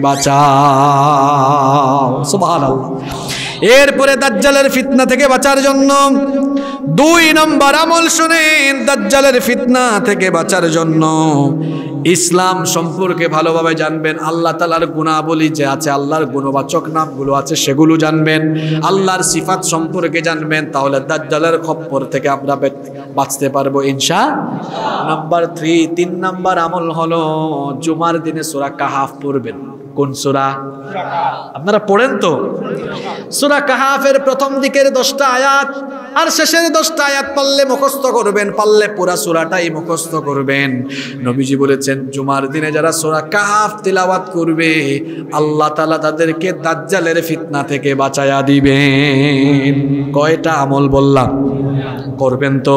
বাঁচাও। সুবহানাল্লাহ। এরপরে দাজ্জালের ফিতনা থেকে বাঁচার জন্য দুই নম্বর আমল শুনেন। দাজ্জালের ফিতনা থেকে বাঁচার জন্য ইসলাম সম্পর্কে ভালোভাবে জানবেন। আল্লাহ তাআলার গুণাবলী যে আছে, আল্লাহর গুণবাচক নামগুলো আছে সেগুলো জানবেন। আল্লাহর সিফাত সম্পর্কে জানবেন, তাহলে দাজ্জালের খপ্পর থেকে আমরা বাঁচতে পারবো ইনশাআল্লাহ। নাম্বার থ্রি, তিন নাম্বার আমল হলো জুমার দিনে সূরা কাহাফ পড়বেন। কোন সূরা? আপনারা পড়েন তো? সূরা কাহাফের প্রথম দিকের দশটা আয়াত আর শেষের দশটা আয়াত পারলে মুখস্থ করবেন, পারলে পুরা সূরাটাই মুখস্থ করবেন। নবীজি বলেছেন জুমার দিনে যারা সূরা কাহাফ তিলাওয়াত করবে আল্লাহ তাআলা তাদেরকে দাজ্জালের ফিতনা থেকে বাঁচায়া দিবেন। কয়টা আমল বললাম? করবেন তো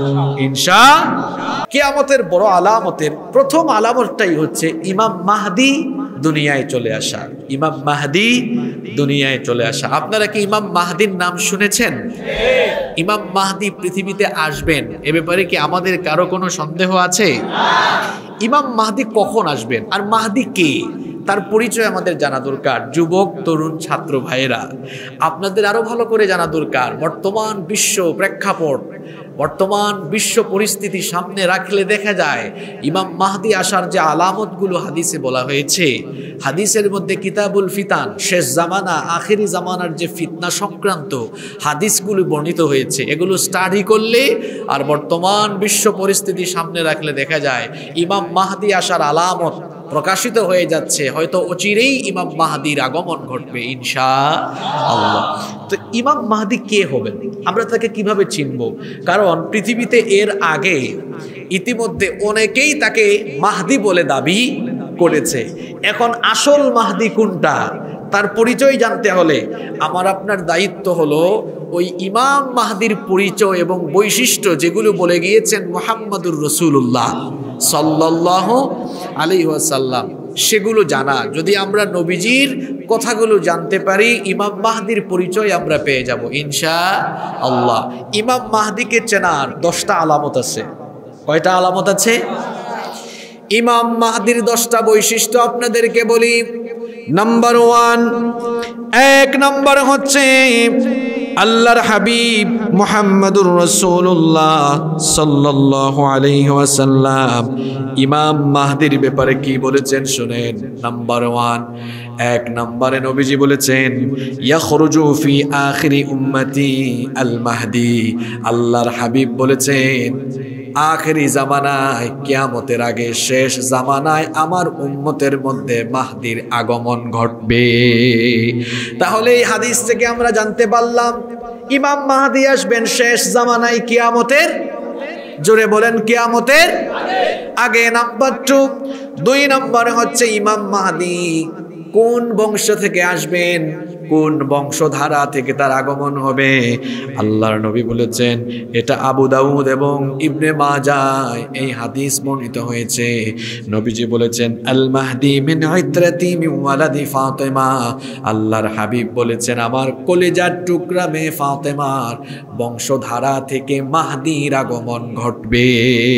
ইনশাআল্লাহ। কিয়ামতের বড় আলামতের প্রথম আলামতটাই হচ্ছে ইমাম মাহদি দুনিয়ায় চলে আসা। ইমাম মাহদি দুনিয়ায় চলে আসা। আপনারা কি ইমাম মাহদির নাম শুনেছেন? ইমাম মাহদি পৃথিবীতে আসবেন, এ ব্যাপারে কি আমাদের কারো কোনো সন্দেহ আছে? ইমাম মাহদি কখন আসবেন আর মাহদি কে, তার পরিচয় আমাদের জানা দরকার। যুবক তরুণ ছাত্র ভাইয়েরা, আপনাদের আরো ভালো করে জানা দরকার বর্তমান বিশ্ব প্রেক্ষাপট, বর্তমান বিশ্ব পরিস্থিতি সামনে রাখলে দেখা যায় ইমাম মাহদি আসার যে আলামতগুলো হাদিসে বলা হয়েছে, হাদিসের মধ্যে কিতাবুল ফিতান, শেষ জামানা আখেরি জামানার যে ফিতনা সংক্রান্ত হাদিসগুলো বর্ণিত হয়েছে, এগুলো স্টাডি করলে আর বর্তমান বিশ্ব পরিস্থিতি সামনে রাখলে দেখা যায় ইমাম মাহদি আসার আলামত প্রকাশিত হয়ে যাচ্ছে। হয়তো অচিরেই ইমাম মাহদির আগমন ঘটবে ইনশাআল্লাহ। তো ইমাম মাহদি কে হবেন, আমরা তাকে কিভাবে চিনব? কারণ পৃথিবীতে এর আগে ইতিমধ্যে অনেকেই তাকে মাহদি বলে দাবি করেছে। এখন আসল মাহদি কোনটা তার পরিচয় জানতে হলে আমার আপনার দায়িত্ব হলো ওই ইমাম মাহদির পরিচয় এবং বৈশিষ্ট্য যেগুলো বলে গিয়েছেন মুহাম্মাদুর রাসূলুল্লাহ সাল্লাল্লাহু আলাইহি ওয়াসাল্লাম সেগুলো জানা। যদি আমরা নবীজির কথাগুলো জানতে পারি ইমাম মাহদির পরিচয় আমরা পেয়ে যাব ইনশাআল্লাহ। ইমাম মাহদিকে চেনার দশটা আলামত আছে। কয়টা আলামত আছে? ইমাম মাহদির দশটা বৈশিষ্ট্য আপনাদেরকে বলি। নাম্বার ওয়ান, এক নাম্বার হচ্ছে আল্লাহর হাবিব মুহাম্মাদুর রাসূলুল্লাহ সাল্লাল্লাহু আলাইহি ওয়াসাল্লাম ইমাম মাহদির ব্যাপারে কি বলেছেন শুনেন। নাম্বার ওয়ান, এক নম্বরে নবীজি বলেছেন ইয়াখরুজু ফি আখিরি উম্মতি আল মাহদি। আল্লাহর হাবিব বলেছেন আখেরি জামানায়, কিয়ামতের আগে শেষ জামানায় আমার উম্মতের মধ্যে মাহদির আগমন ঘটবে। তাহলে এই হাদিস থেকে আমরা জানতে পারলাম ইমাম মাহদি আসবেন শেষ জামানায় কিয়ামতের, জোরে বলেন কিয়ামতের আগে নাম্বার টু। দুই নম্বরে হচ্ছে ইমাম মাহদি কোন বংশ থেকে আসবেন, কোন বংশধারা থেকে তার আগমন হবে। আল্লাহর নবী বলেছেন, এটা আবু দাউদ এবং ইবনে মাজাহ এই হাদিস বর্ণিত হয়েছে। নবীজি বলেছেন, আল মাহদি মিন ইত্রাতি মিন ওয়ালাদি ফাতেমা। আল্লাহর হাবিব বলেছেন, আমার কলিজার টুকরা মেয়ে ফাতেমার বংশধারা থেকে মাহদির আগমন ঘটবে।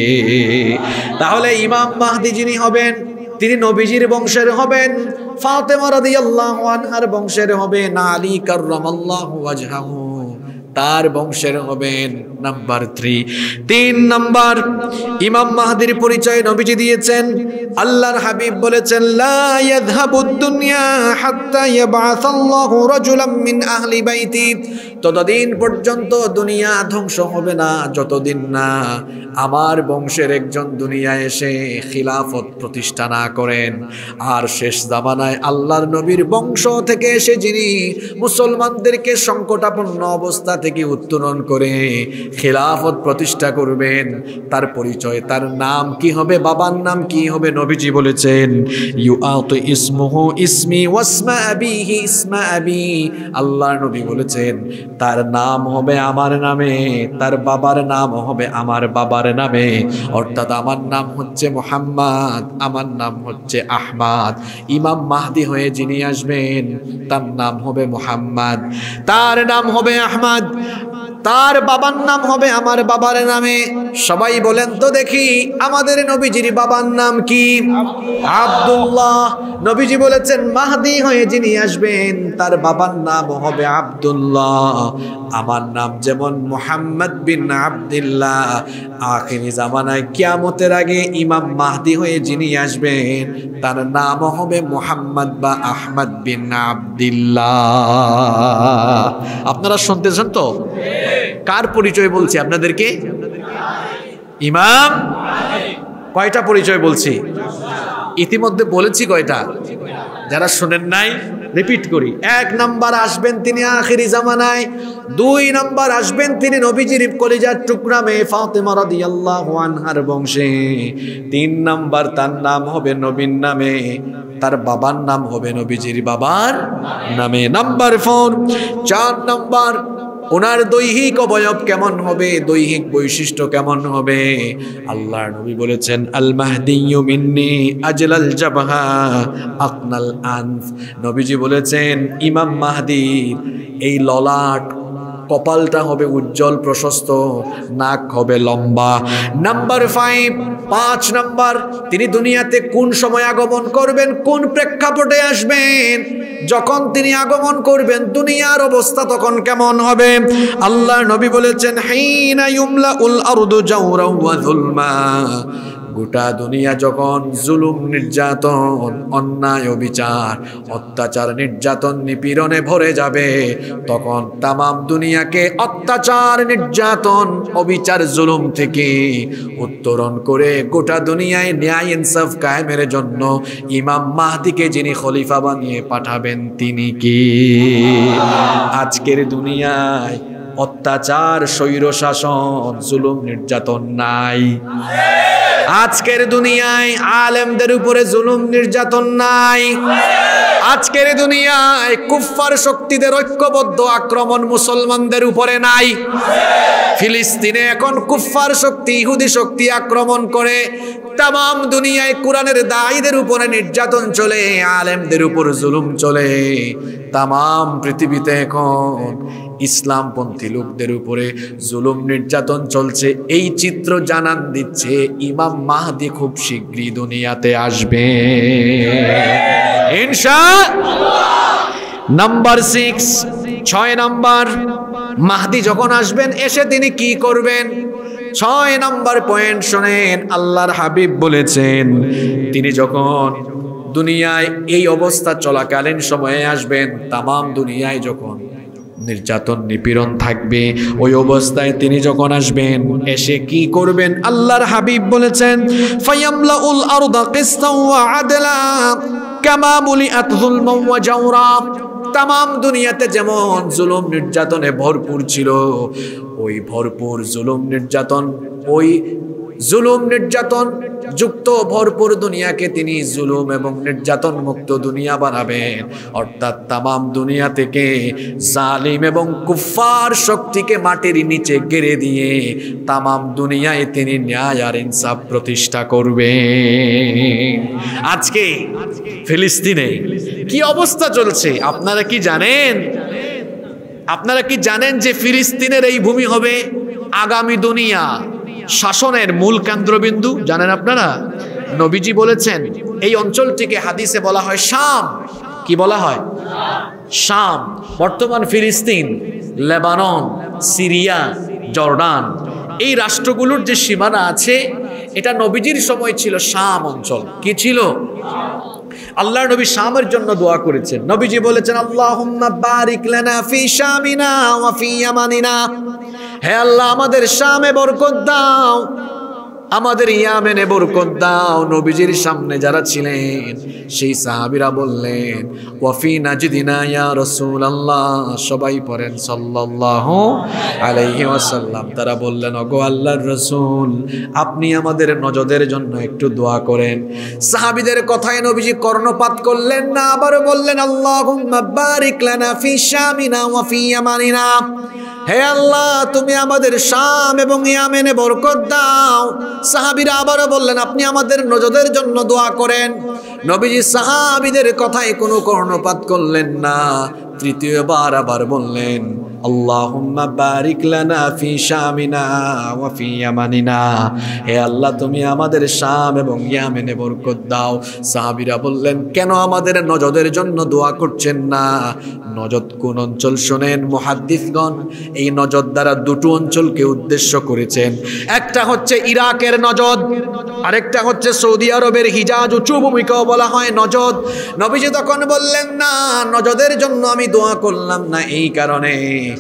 তাহলে ইমাম মাহদি যিনি হবেন তিনি নবীজির বংশের হবেন, ফাতেমা রাদিয়াল্লাহু আনহার বংশের হবেন, আলী কাররামাল্লাহু ওয়াজহাহু তার বংশের হবেন। নাম্বার থ্রি, তিন নাম্বার ইমাম মাহদির পরিচয় নবীজি দিয়েছেন। আল্লাহর হাবিব বলেছেন, লা ইয়াযহাবুদ দুনিয়া হাত্তা ইয়াবআসাল্লাহু রাজুলাম মিন আহলি বাইতি। ততদিন পর্যন্ত দুনিয়া ধ্বংস হবে না যতদিন না আমার বংশের একজন দুনিয়ায় এসে খিলাফত প্রতিষ্ঠা না করেন। আর শেষ জামানায় আল্লাহর নবীর বংশ থেকে এসে যিনি মুসলমানদেরকে সংকটাপন্ন অবস্থা থেকে উত্তরণ করে খিলাফত প্রতিষ্ঠা করবেন, তার পরিচয়, তার নাম কি হবে, বাবার নাম কি হবে? নবীজি বলেছেন, ইউআতু ইসমুহু ইসমি ওয়াসমা আবিহি ইসমা আবি। আল্লাহর নবী বলেছেন, তার নাম হবে আমার নামে, তার বাবার নাম হবে আমার বাবার নামে। অর্থাৎ আমার নাম হচ্ছে মুহাম্মদ, আমার নাম হচ্ছে আহমদ। ইমাম মাহদি হয়ে যিনি আসবেন তার নাম হবে মুহাম্মদ, তার নাম হবে আহমদ, তার বাবার নাম হবে আমার বাবার নামে। সবাই বলেন তো দেখি, আমাদের নবীজির বাবার নাম কি? আব্দুল্লাহ। নবীজি বলেছেন, মাহদি হয়ে যিনি আসবেন তার বাবার নাম হবে আব্দুল্লাহ। আমার নাম যেমন মুহাম্মদ বিন আব্দুল্লাহ, আখিরি জামানায় কিয়ামতের আগে ইমাম মাহদি হয়ে যিনি আসবেন তার নাম হবে মুহাম্মদ বা আহমদ বিন আব্দুল্লাহ। আপনারা শুনতেছেন তো? কার পরিচয় বলছি আপনাদেরকে? ইমাম কয়টা পরিচয় বলছি? ইতিমধ্যে বলেছি কয়টা? যারা শুনেন নাই রিপিট করি। এক নাম্বার আসবেন তিনি আখিরি জামানায়। দুই নাম্বার আসবেন তিনি নবীজির কলিজার টুকরা মেয়ে ফাতেমা রাদিয়াল্লাহু আনহার বংশে। তিন নাম্বার তার নাম হবে নবীর নামে, তার বাবার নাম হবে নবীজির বাবার নামে। নাম্বার ফোর, চার নাম্বার ওনার দৈহিক অবয়ব কেমন হবে, দৈহিক বৈশিষ্ট্য কেমন হবে? আল্লাহর নবী বলেছেন, আল মাহদিয়্যু মিন্নি আজলাল জাবহা আকনাল আনফ। নবীজি বলেছেন, ইমাম মাহদি এই ললাট কপালটা হবে উজ্জ্বল প্রশস্ত, নাক হবে লম্বা। নাম্বার ফাইভ, পাঁচ নাম্বার, তিনি দুনিয়াতে কোন সময় আগমন করবেন, কোন প্রেক্ষাপটে আসবেন? যখন তিনি আগমন করবেন দুনিয়ার অবস্থা তখন কেমন হবে? আল্লাহর নবী বলেছেন, হিনা ইউমলাউল আরদু জাওরাও ওয়া যুলমা। গোটা দুনিয়া যখন জুলুম, নির্যাতন, অন্যায়, অবিচার, অত্যাচার, নির্যাতন, নিপীড়নে ভরে যাবে, তখন তামাম দুনিয়াকে অত্যাচার, নির্যাতন, অবিচার, জুলুম থেকে উত্তরণ করে গোটা দুনিয়ায় ন্যায় ইনসাফ কায়েমের জন্য ইমাম মাহদিকে যিনি খলিফা বানিয়ে পাঠাবেন তিনি কি? আজকের দুনিয়ায় অত্যাচার, স্বৈর শাসন, জুলুম, নির্যাতন নাই। আজকের দুনিয়ায় আলেমদের উপরে জুলুম নির্যাতন নাই। আজকের দুনিয়ায় কুফফার শক্তিদের ঐক্যবদ্ধ আক্রমণ মুসলমানদের উপরে নাই। ফিলিস্তিনে এখন কুফফার শক্তি, ইহুদি শক্তি আক্রমণ করে। তামাম দুনিয়ায় কোরআনের দায়ীদের উপরে নির্যাতন চলে, আলেমদের উপর জুলুম চলে। তামাম পৃথিবীতে এখন ইসলামপন্থী লোকদের উপরে জুলুম নির্যাতন চলছে। এই চিত্র জানান দিচ্ছে ইমাম মাহদি খুব শীঘ্রই দুনিয়াতে আসবে ইনশাআল্লাহ। নাম্বার সিক্স, ছয় নাম্বার, মাহদি যখন আসবেন এসে তিনি কি করবেন? ছয় নাম্বার পয়েন্ট শোনেন। আল্লাহর হাবিব বলেছেন, তিনি যখন দুনিয়ায় এই অবস্থা চলাকালীন সময়ে আসবেন, তামাম দুনিয়ায় যখন নির্যাতন, নিপীড়ন থাকবে, ওই অবস্থায় তিনি যখন আসবেন এসে কি করবেন? আল্লাহর হাবিব বলেছেন, ফায়ামলাউল আরদা কিসতাও ওয়া আদলা কামা মুলিআত যুলমান ওয়া জাওরা। তামাম দুনিয়াতে যেমন জুলুম নির্যাতনে ভরপুর ছিল, ওই ভরপুর জুলুম নির্যাতন ওই জুলুম নির্যাতন যুক্ত ভরপুর দুনিয়াকে তিনি জুলুম এবং নির্যাতন মুক্ত দুনিয়া বানাবেন। অর্থাৎ তামাম দুনিয়া থেকে জালিম এবং কুফফার শক্তিকে মাটির নিচে গেড়ে দিয়ে তামাম দুনিয়ায় তিনি ন্যায় আর ইনসাফ প্রতিষ্ঠা করবেন। আজকে ফিলিস্তিনে কি অবস্থা চলছে আপনারা কি জানেন? আপনারা কি জানেন যে ফিলিস্তিনের এই ভূমি হবে আগামী দুনিয়া শাসনের মূল কেন্দ্রবিন্দু? জানেন আপনারা? নবীজি বলেছেন এই অঞ্চলটিকে হাদিসে বলা হয় শাম। কি বলা হয়? শাম। বর্তমান ফিলিস্তিন, লেবানন, সিরিয়া, জর্ডান এই রাষ্ট্রগুলোর যে সীমানা আছে এটা নবীজির সময় ছিল শাম অঞ্চল। কি ছিল? আল্লাহর নবী শামের জন্য দোয়া করেছেন। নবীজি বলেছেন আল্লাহুম্মা বারিক লানা ফি শামিনা ওয়া ফি ইয়ামানিনা, হে আল্লাহ আমাদের শামে বরকত দাও, আমাদের ইয়ামেনে বরকত দাও। নবীজির সামনে যারা ছিলেন সেই সাহাবীরা বললেন ওয়া ফি নাজদিনা ইয়া রাসূলুল্লাহ, সবাই পড়েন সাল্লাল্লাহু আলাইহি ওয়াসাল্লাম। তারা বললেন ওগো আল্লাহর রাসূল আপনি আমাদের নজদের জন্য একটু দোয়া করেন। সাহাবীদের কথায় নবীজি কর্ণপাত করলেন না, আবার বললেন আল্লাহুম্মা বারিক লানা ফি শামিনা ওয়া ফি ইয়ামানিনা, হে আল্লাহ তুমি আমাদের শাম এবং ইয়ামেনে বরকত দাও। সাহাবীরা আবারও বললেন আপনি আমাদের নজদের জন্য দোয়া করেন। নবীজি সাহাবীদের কথায় কোনো কর্ণপাত করলেন না। তৃতীয়বার আবার বললেন আল্লাহুম্মা বারিক লানা ফি শামিনা ওয়া ফি ইয়ামানিনা, হে আল্লাহ তুমি আমাদের শাম এবং ইয়ামেনে বরকত দাও। সাহাবীরা বললেন কেন আমাদের নজদের জন্য দোয়া করছেন না? নজদ কোন অঞ্চল শোনেন মুহাদ্দিসগণ এই নজদ দ্বারা দুটো অঞ্চলকে উদ্দেশ্য করেছেন। একটা হচ্ছে ইরাকের নজদ, আরেকটা হচ্ছে সৌদি আরবের হিজাজ উঁচু ভূমিকেও বলা হয় নজদ। নবীজি তখন বললেন না নজদের জন্য আমি দোয়া করলাম না এই কারণে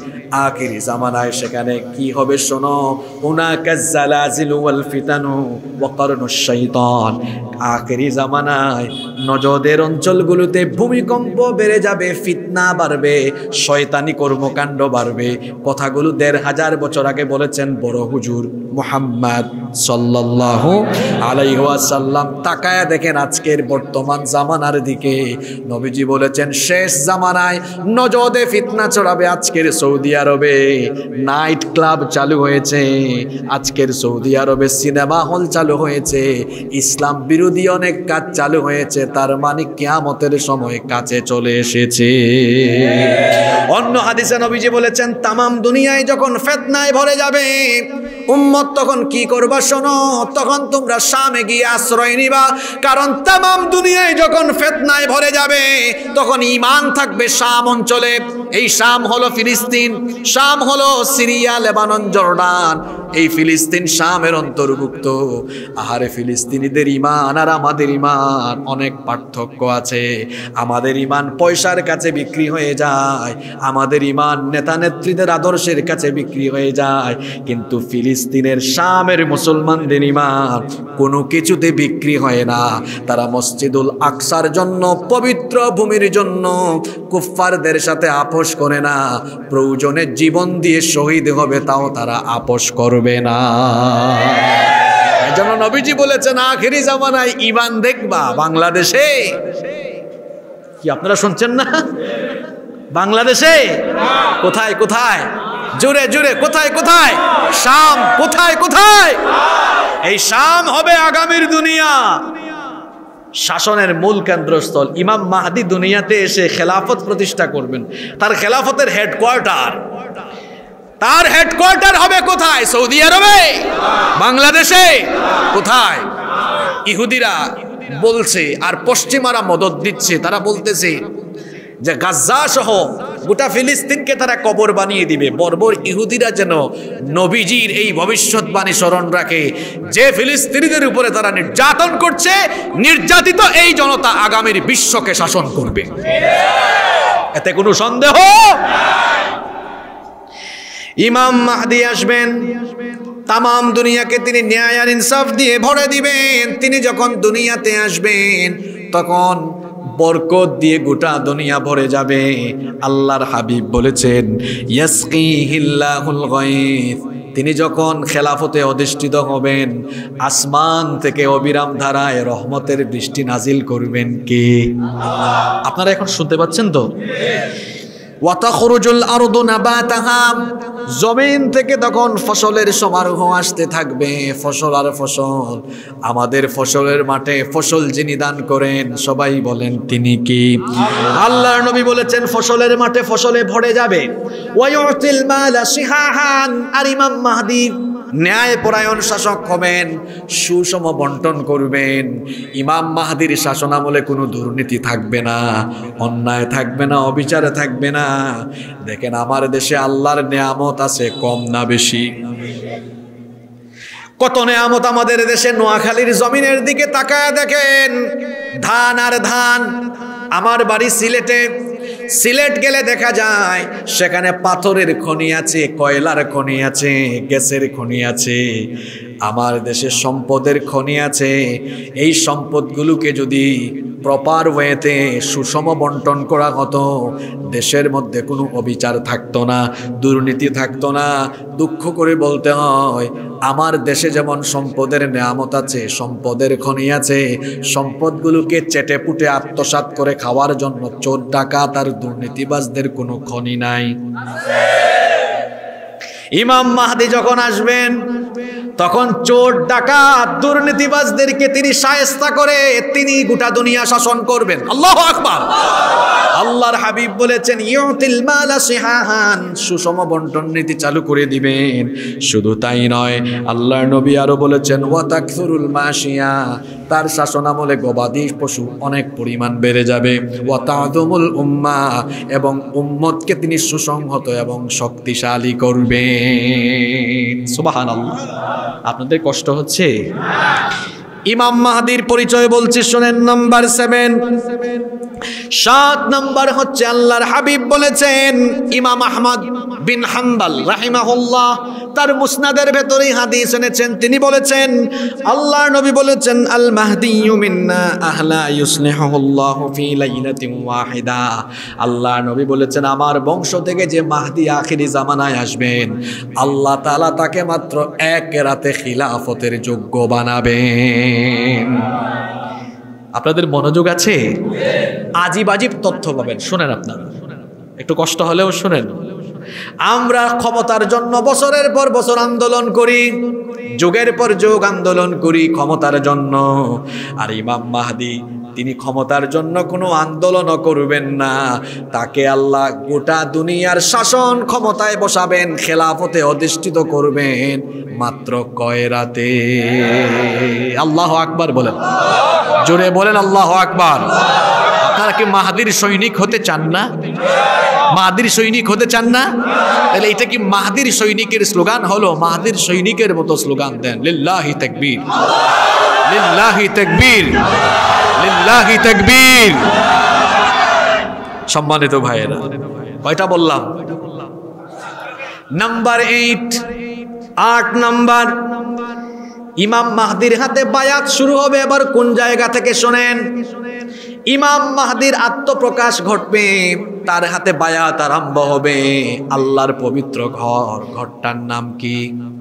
আখিরি জামানায় সেখানে কি হবে শোনো, উনাকাজ জালাজিলু ওয়াল ফিতানু ওয়া কারনুশ শাইতান। আখিরি জামানায় নজদের অঞ্চলগুলোতে ভূমিকম্প বেড়ে যাবে, ফিতনা বাড়বে, শয়তানি কর্মকাণ্ড বাড়বে। কথাগুলো দেড় হাজার বছর আগে বলেছেন বড় হুজুর মুহাম্মদ সাল্লাল্লাহু আলাইহি ওয়াসাল্লাম। তাকায়া দেখেন আজকের বর্তমান জামানার দিকে। নবীজি বলেছেন শেষ জামানায় নজদে ফিতনা ছড়াবে। আজকের সৌদি আরবে নাইট ক্লাব চালু হয়েছে, আজকের সৌদি আরবে সিনেমা হল চালু হয়েছে, ইসলাম বিরোধী অনেক কাজ চালু হয়েছে। তার মানে কিয়ামতের সময় কাছে চলে এসেছে। অন্য হাদিসে নবীজি বলেছেন তামাম দুনিয়ায় যখন ফিতনায় ভরে যাবে উম্মত তখন কি করবা শোনো, তখন তোমরা শামে গিয়ে আশ্রয় নিবা। কারণ তামাম দুনিয়ায় যখন ফিতনায় ভরে যাবে তখন ঈমান থাকবে শাম অঞ্চলে। এই শাম হলো ফিলিস্তিন, শাম হলো সিরিয়া, লেবানন, জর্ডান। এই ফিলিস্তিন শামের অন্তর্ভুক্ত। আহারে ফিলিস্তিনিদের ঈমান আর আমাদের ঈমান অনেক পার্থক্য আছে। আমাদের ঈমান পয়সার কাছে বিক্রি হয়ে যায়, আমাদের ঈমান নেতা নেত্রীদের আদর্শের কাছে বিক্রি হয়ে যায়। কিন্তু ফিলিস্তিনের শামের মুসলমানদের ঈমান কোনো কিছুতে বিক্রি হয় না। তারা মসজিদুল আকসার জন্য, পবিত্র ভূমির জন্য কুফফারদের সাথে আপোষ করে না। প্রয়োজনে জীবন দিয়ে শহীদ হবে তাও তারা আপোষ করবে না। এজন্য নবীজি বলেছেন আখিরি জামানায় ঈমান দেখবা বাংলাদেশে। কি আপনারা শুনছেন না? বাংলাদেশে কোথায় কোথায়? জোরে জোরে কোথায় কোথায়? শাম কোথায় কোথায়? এই শাম হবে আগামীর দুনিয়া শাসনের মূল কেন্দ্রস্থল। ইমাম মাহদি দুনিয়াতে এসে খেলাফত প্রতিষ্ঠা করবেন। তার খেলাফতের হেডকোয়ার্টার, তার হেডকোয়ার্টার হবে কোথায়? সৌদি আরবে? বাংলাদেশে? কোথায়? ইহুদিরা বলছে আর পশ্চিমারা মদদ দিচ্ছে। তারা বলতেছে যে গাজ্জা সহ গোটা ফিলিস্তিনকে তারা কবর বানিয়ে দিবে। বর্বর ইহুদিরা যেন নবীজির এই ভবিষ্যৎবাণী স্মরণ রাখে যে ফিলিস্তিনিদের উপরে তারা নির্যাতন করছে, নির্যাতিত এই জনতা আগামীর বিশ্বকে শাসন করবে, এতে কোনো সন্দেহ। ইমাম মাহদি আসবেন, তামাম দুনিয়াকে তিনি ন্যায় আর ইনসাফ দিয়ে ভরে দিবেন। তিনি যখন দুনিয়াতে আসবেন তখন বরকত দিয়ে গোটা দুনিয়া ভরে যাবে। আল্লাহর হাবিব বলেছেন ইয়াসকিহিল্লাহুল গায়থ, তিনি যখন খেলাফতে অধিষ্ঠিত হবেন, আসমান থেকে অবিরাম ধারায় রহমতের বৃষ্টি নাজিল করবেন কে? আপনারা এখন শুনতে পাচ্ছেন তো? ওয়াতাখরুজুল আরদু নাবাতাহা, জমিন থেকে তখন ফসলের সমারোহ আসতে থাকবে, ফসল আর ফসল। আমাদের ফসলের মাঠে ফসল যিনি দান করেন, সবাই বলেন তিনি কি? আল্লাহর নবী বলেছেন ফসলের মাঠে ফসলে ভরে যাবে। ওয়ায়ুতিল মালা সিহাহান, আর ইমাম মাহদী ন্যায় পরায়ণ শাসক হবেন, সুষম বন্টন করবেন। ইমাম মাহদীর শাসনামলে কোনো দুর্নীতি থাকবে না, অন্যায় থাকবে না, অবিচার থাকবে না। দেখেন আমার দেশে আল্লাহর নেয়ামত আছে কম না বেশি? কত নেয়ামত আমাদের দেশে। নোয়াখালীর জমিনের দিকে তাকায় দেখেন, ধান আর ধান। আমার বাড়ি সিলেটে, সিলেট গেলে দেখা যায় সেখানে পাথরের খনি আছে, কয়লার খনি আছে, গ্যাসের খনি আছে। আমার দেশে সম্পদের খনি আছে। এই সম্পদগুলোকে যদি প্রপার ওয়েতে সুষম বন্টন করা হতো, দেশের মধ্যে কোনো অবিচার থাকতো না, দুর্নীতি থাকতো না। দুঃখ করে বলতে হয়, আমার দেশে যেমন সম্পদের নেয়ামত আছে, সম্পদের খনি আছে, সম্পদগুলোকে চেটে পুটে আত্মসাৎ করে খাওয়ার জন্য চোর ডাকাত আর দুর্নীতিবাজদের কোনো খনি নাই। ইমাম মাহদী যখন আসবেন, তখন চোর ডাকাত দুর্নীতিবাজদেরকে তিনি শায়েস্তা করে তিনি গোটা দুনিয়া শাসন করবেন। আল্লাহু আকবার। আল্লাহর হাবিব বলেছেন ইউতিল মালা সিহাহান, সুষম বন্টন নীতি চালু করে দিবেন। শুধু তাই নয়, আল্লাহর নবী আরো বলেছেন ওয়া তাকসুরুল মাশিয়া, তার শাসনামলে গবাদি পশু অনেক পরিমাণ বেড়ে যাবে। ওয়া তা'দুমুল উম্মাহ, এবং উম্মতকে তিনি সুসংহত এবং শক্তিশালী করবেন। সুবহানাল্লাহ। আপনাদের কষ্ট হচ্ছে? ইমাম মাহদীর পরিচয় বলছি, শুনেন। নাম্বার সেভেন, সাত নাম্বার হচ্ছে আল্লাহর হাবিব বলেছেন, ইমাম আহমদ বিন হাম্বল রাহিমাহুল্লাহ তার মুসনাদের ভেতরে হাদিস এনেছেন। তিনি বলেছেন, আল্লাহর নবী বলেছেন, আল মাহদিয়্যু মিন্না আহলা ইউসলিহুল্লাহু ফি লাইলাতিন ওয়াহিদা। আল্লাহর নবী বলেছেন, আমার বংশ থেকে যে মাহদী আখিরি জামানায় আসবেন, আল্লাহ তাআলা তাকে মাত্র এক রাতে খিলাফতের যোগ্য বানাবেন। আপনাদের মনোযোগ আছে? আজিব আজিব তথ্য পাবেন, শুনেন। আপনারা একটু কষ্ট হলেও শুনেন। আমরা ক্ষমতার জন্য বছরের পর বছর আন্দোলন করি, যুগের পর যুগ আন্দোলন করি ক্ষমতার জন্য। আর ইমাম মাহদী তিনি ক্ষমতার জন্য কোনো আন্দোলনও করবেন না, তাকে আল্লাহ গোটা দুনিয়ার শাসন ক্ষমতায় বসাবেন, খেলাফতে অধিষ্ঠিত করবেন মাত্র কয় রাতে। আল্লাহু আকবার বলেন, জোরে বলেন আল্লাহু আকবার। আপনারা কি মাহদীর সৈনিক হতে চান না? মাহদীর সৈনিক হতে চান না? তাহলে এটা কি মাহদীর সৈনিকের স্লোগান হলো? মাহদীর সৈনিকের মতো স্লোগান দেন, লিল্লাহি তাকবীর, লিল্লাহি তাকবীর, লিল্লাহি তাকবীর। সম্মানিত ভাইয়েরা, কয়টা বললাম? নাম্বার এইট, আট নাম্বার, ইমাম মাহদীর হাতে বায়াত শুরু হবে। এবার কোন জায়গা থেকে শোনেন। ইমাম মাহদীর আত্মপ্রকাশ ঘটবে, তার হাতে বায়াত আরম্ভ হবে। আল্লাহর পবিত্র ঘর, ঘরটার নাম কি?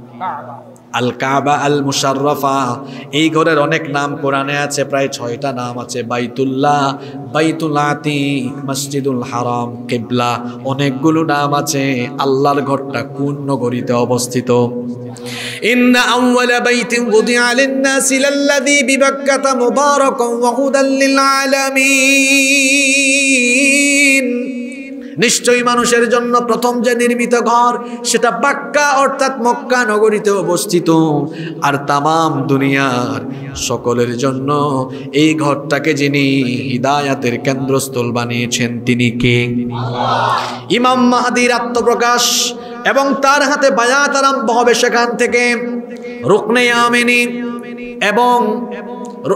আল কাবা আল মুশাররফা। এই ঘরের অনেক নাম কোরআনে আছে, প্রায় ছয়টা নাম আছে। বাইতুল্লাহ, বাইতুল আতিক, মসজিদুল হারাম, কিবলা, অনেকগুলো নাম আছে। আল্লাহর ঘরটা কোন নগরীতে অবস্থিত? ইন্না আউওয়ালা বাইতিন উদিআ লিন-নাসি লাল্লাযী বিবাক্কাতা মুবারাকান ওয়া হুদাল লিল আলামিন। নিশ্চয়ই মানুষের জন্য প্রথম যে নির্মিত ঘর, সেটা বাক্কা অর্থাৎ মক্কা নগরীতে অবস্থিত। আর তামাম দুনিয়ার সকলের জন্য এই ঘরটাকে যিনি হিদায়াতের কেন্দ্রস্থল বানিয়েছেন, তিনি কে? ইমাম মাহদীর আত্মপ্রকাশ এবং তার হাতে বায়াত আরম্ভ হবে। সেখান থেকে রুকনে ইয়ামানি এবং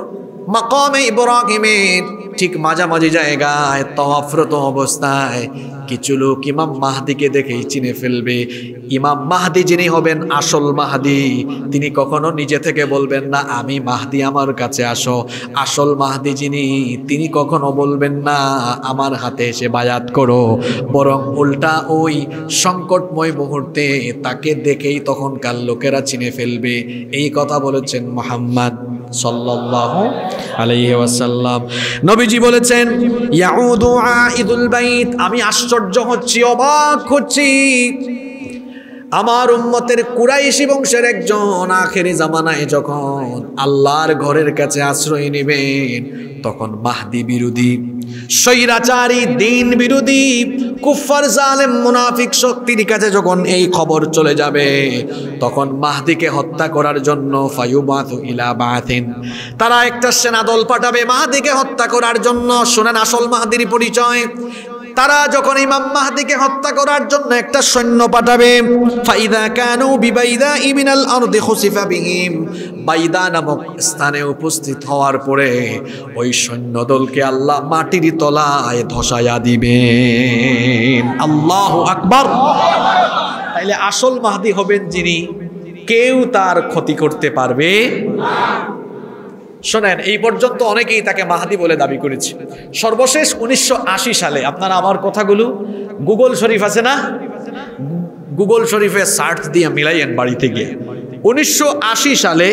মাকামে ইব্রাহিমের ঠিক মাঝামাঝি জায়গায় তাওয়াফরত অবস্থায় কিছু লোক ইমাম মাহদিকে দেখেই চিনে ফেলবে। ইমাম মাহদি যিনি হবেন আসল মাহদি, তিনি কখনো নিজে থেকে বলবেন না আমি মাহদি আমার কাছে আসো। আসল মাহদি যিনি, তিনি কখনো বলবেন না আমার হাতে এসে বায়াত করো, বরং উল্টা ওই সংকটময় মুহূর্তে তাকে দেখেই তখনকার লোকেরা চিনে ফেলবে। এই কথা বলেছেন মুহাম্মদ সাল্লাল্লাহু আলাইহি ওয়াসাল্লাম। নবীজি বলেছেন ইয়াউদু আইদুল বাইত, আমি আশ্চর্য হচ্ছি, অবাক হচ্ছি, আমার উম্মতের কুরাইশি বংশের একজন আখেরি জামানায় যখন আল্লাহর ঘরের কাছে আশ্রয় নেবেন, তখন মাহদি বিরোধী, স্বৈরাচারী, দিন বিরোধী, কুফার, জালেম, মুনাফিক শক্তির কাছে যখন এই খবর চলে যাবে, তখন মাহদিকে হত্যা করার জন্য ফায়ুবাতু ইলা বাতিন, তারা একটা সেনাদল পাঠাবে মাহদিকে হত্যা করার জন্য। শুনেন আসল মাহদির পরিচয়। তারা যখন ইমাম মাহদিকে হত্যা করার জন্য একটা সৈন্য পাঠাবে, ফাইদা কানু বিবাইদা ইমিনাল আরদি খুসিফা বিহিম, বাইদা নামক স্থানে উপস্থিত হওয়ার পরে ওই সৈন্যদলকে আল্লাহ মাটির তলায় ধসায়া দিবেন। আল্লাহু আকবার। তাইলে আসল মাহদি হবেন যিনি, কেউ তার ক্ষতি করতে পারবে না। শোনেন, এই পর্যন্ত অনেকেই তাকে মাহদি বলে দাবি করেছে। সর্বশেষ উনিশশো আশি সালে, আপনারা আমার কথাগুলো গুগল শরীফ আছে না, গুগল শরীফে সার্চ দিয়ে মিলাইয়েন বাড়িতে গিয়ে। উনিশশো আশি সালে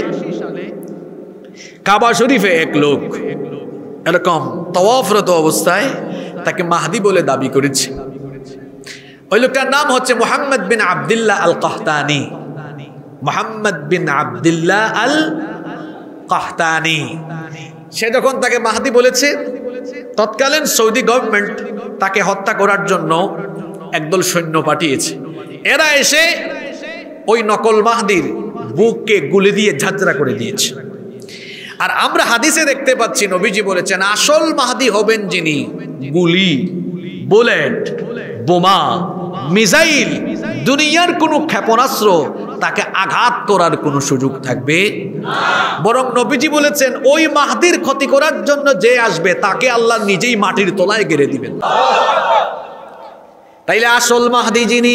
কাবা শরীফে এক লোক এরকম তাওয়াফরত অবস্থায় তাকে মাহদি বলে দাবি করেছে। ওই লোকটার নাম হচ্ছে Muhammad bin Abdullah al Qahtani. Muhammad bin Abdullah al Qahtani. সে যখন তাকে মাহদি বলেছে, তৎকালীন সৌদি গভর্নমেন্ট তাকে হত্যা করার জন্য একদল সৈন্য পাঠিয়েছে। এরা এসে ওই নকল মাহদির বুককে গুলি দিয়ে ঝাঁঝরা করে দিয়েছে। আর আমরা হাদিসে দেখতে পাচ্ছি নবীজি বলেছেন আসল মাহদি হবেন যিনি গুলি, বুলেট, বোমা, মিসাইল, দুনিয়ার কোনো ক্ষেপণাস্ত্র তাকে আঘাত করার কোনো সুযোগ থাকবে না। বরং নবীজি বলেছেন ওই মাহদির ক্ষতি করার জন্য যে আসবে তাকে আল্লাহ নিজেই মাটির তলায় গেড়ে দিবেন। তাইলে আসল মাহদি যিনি,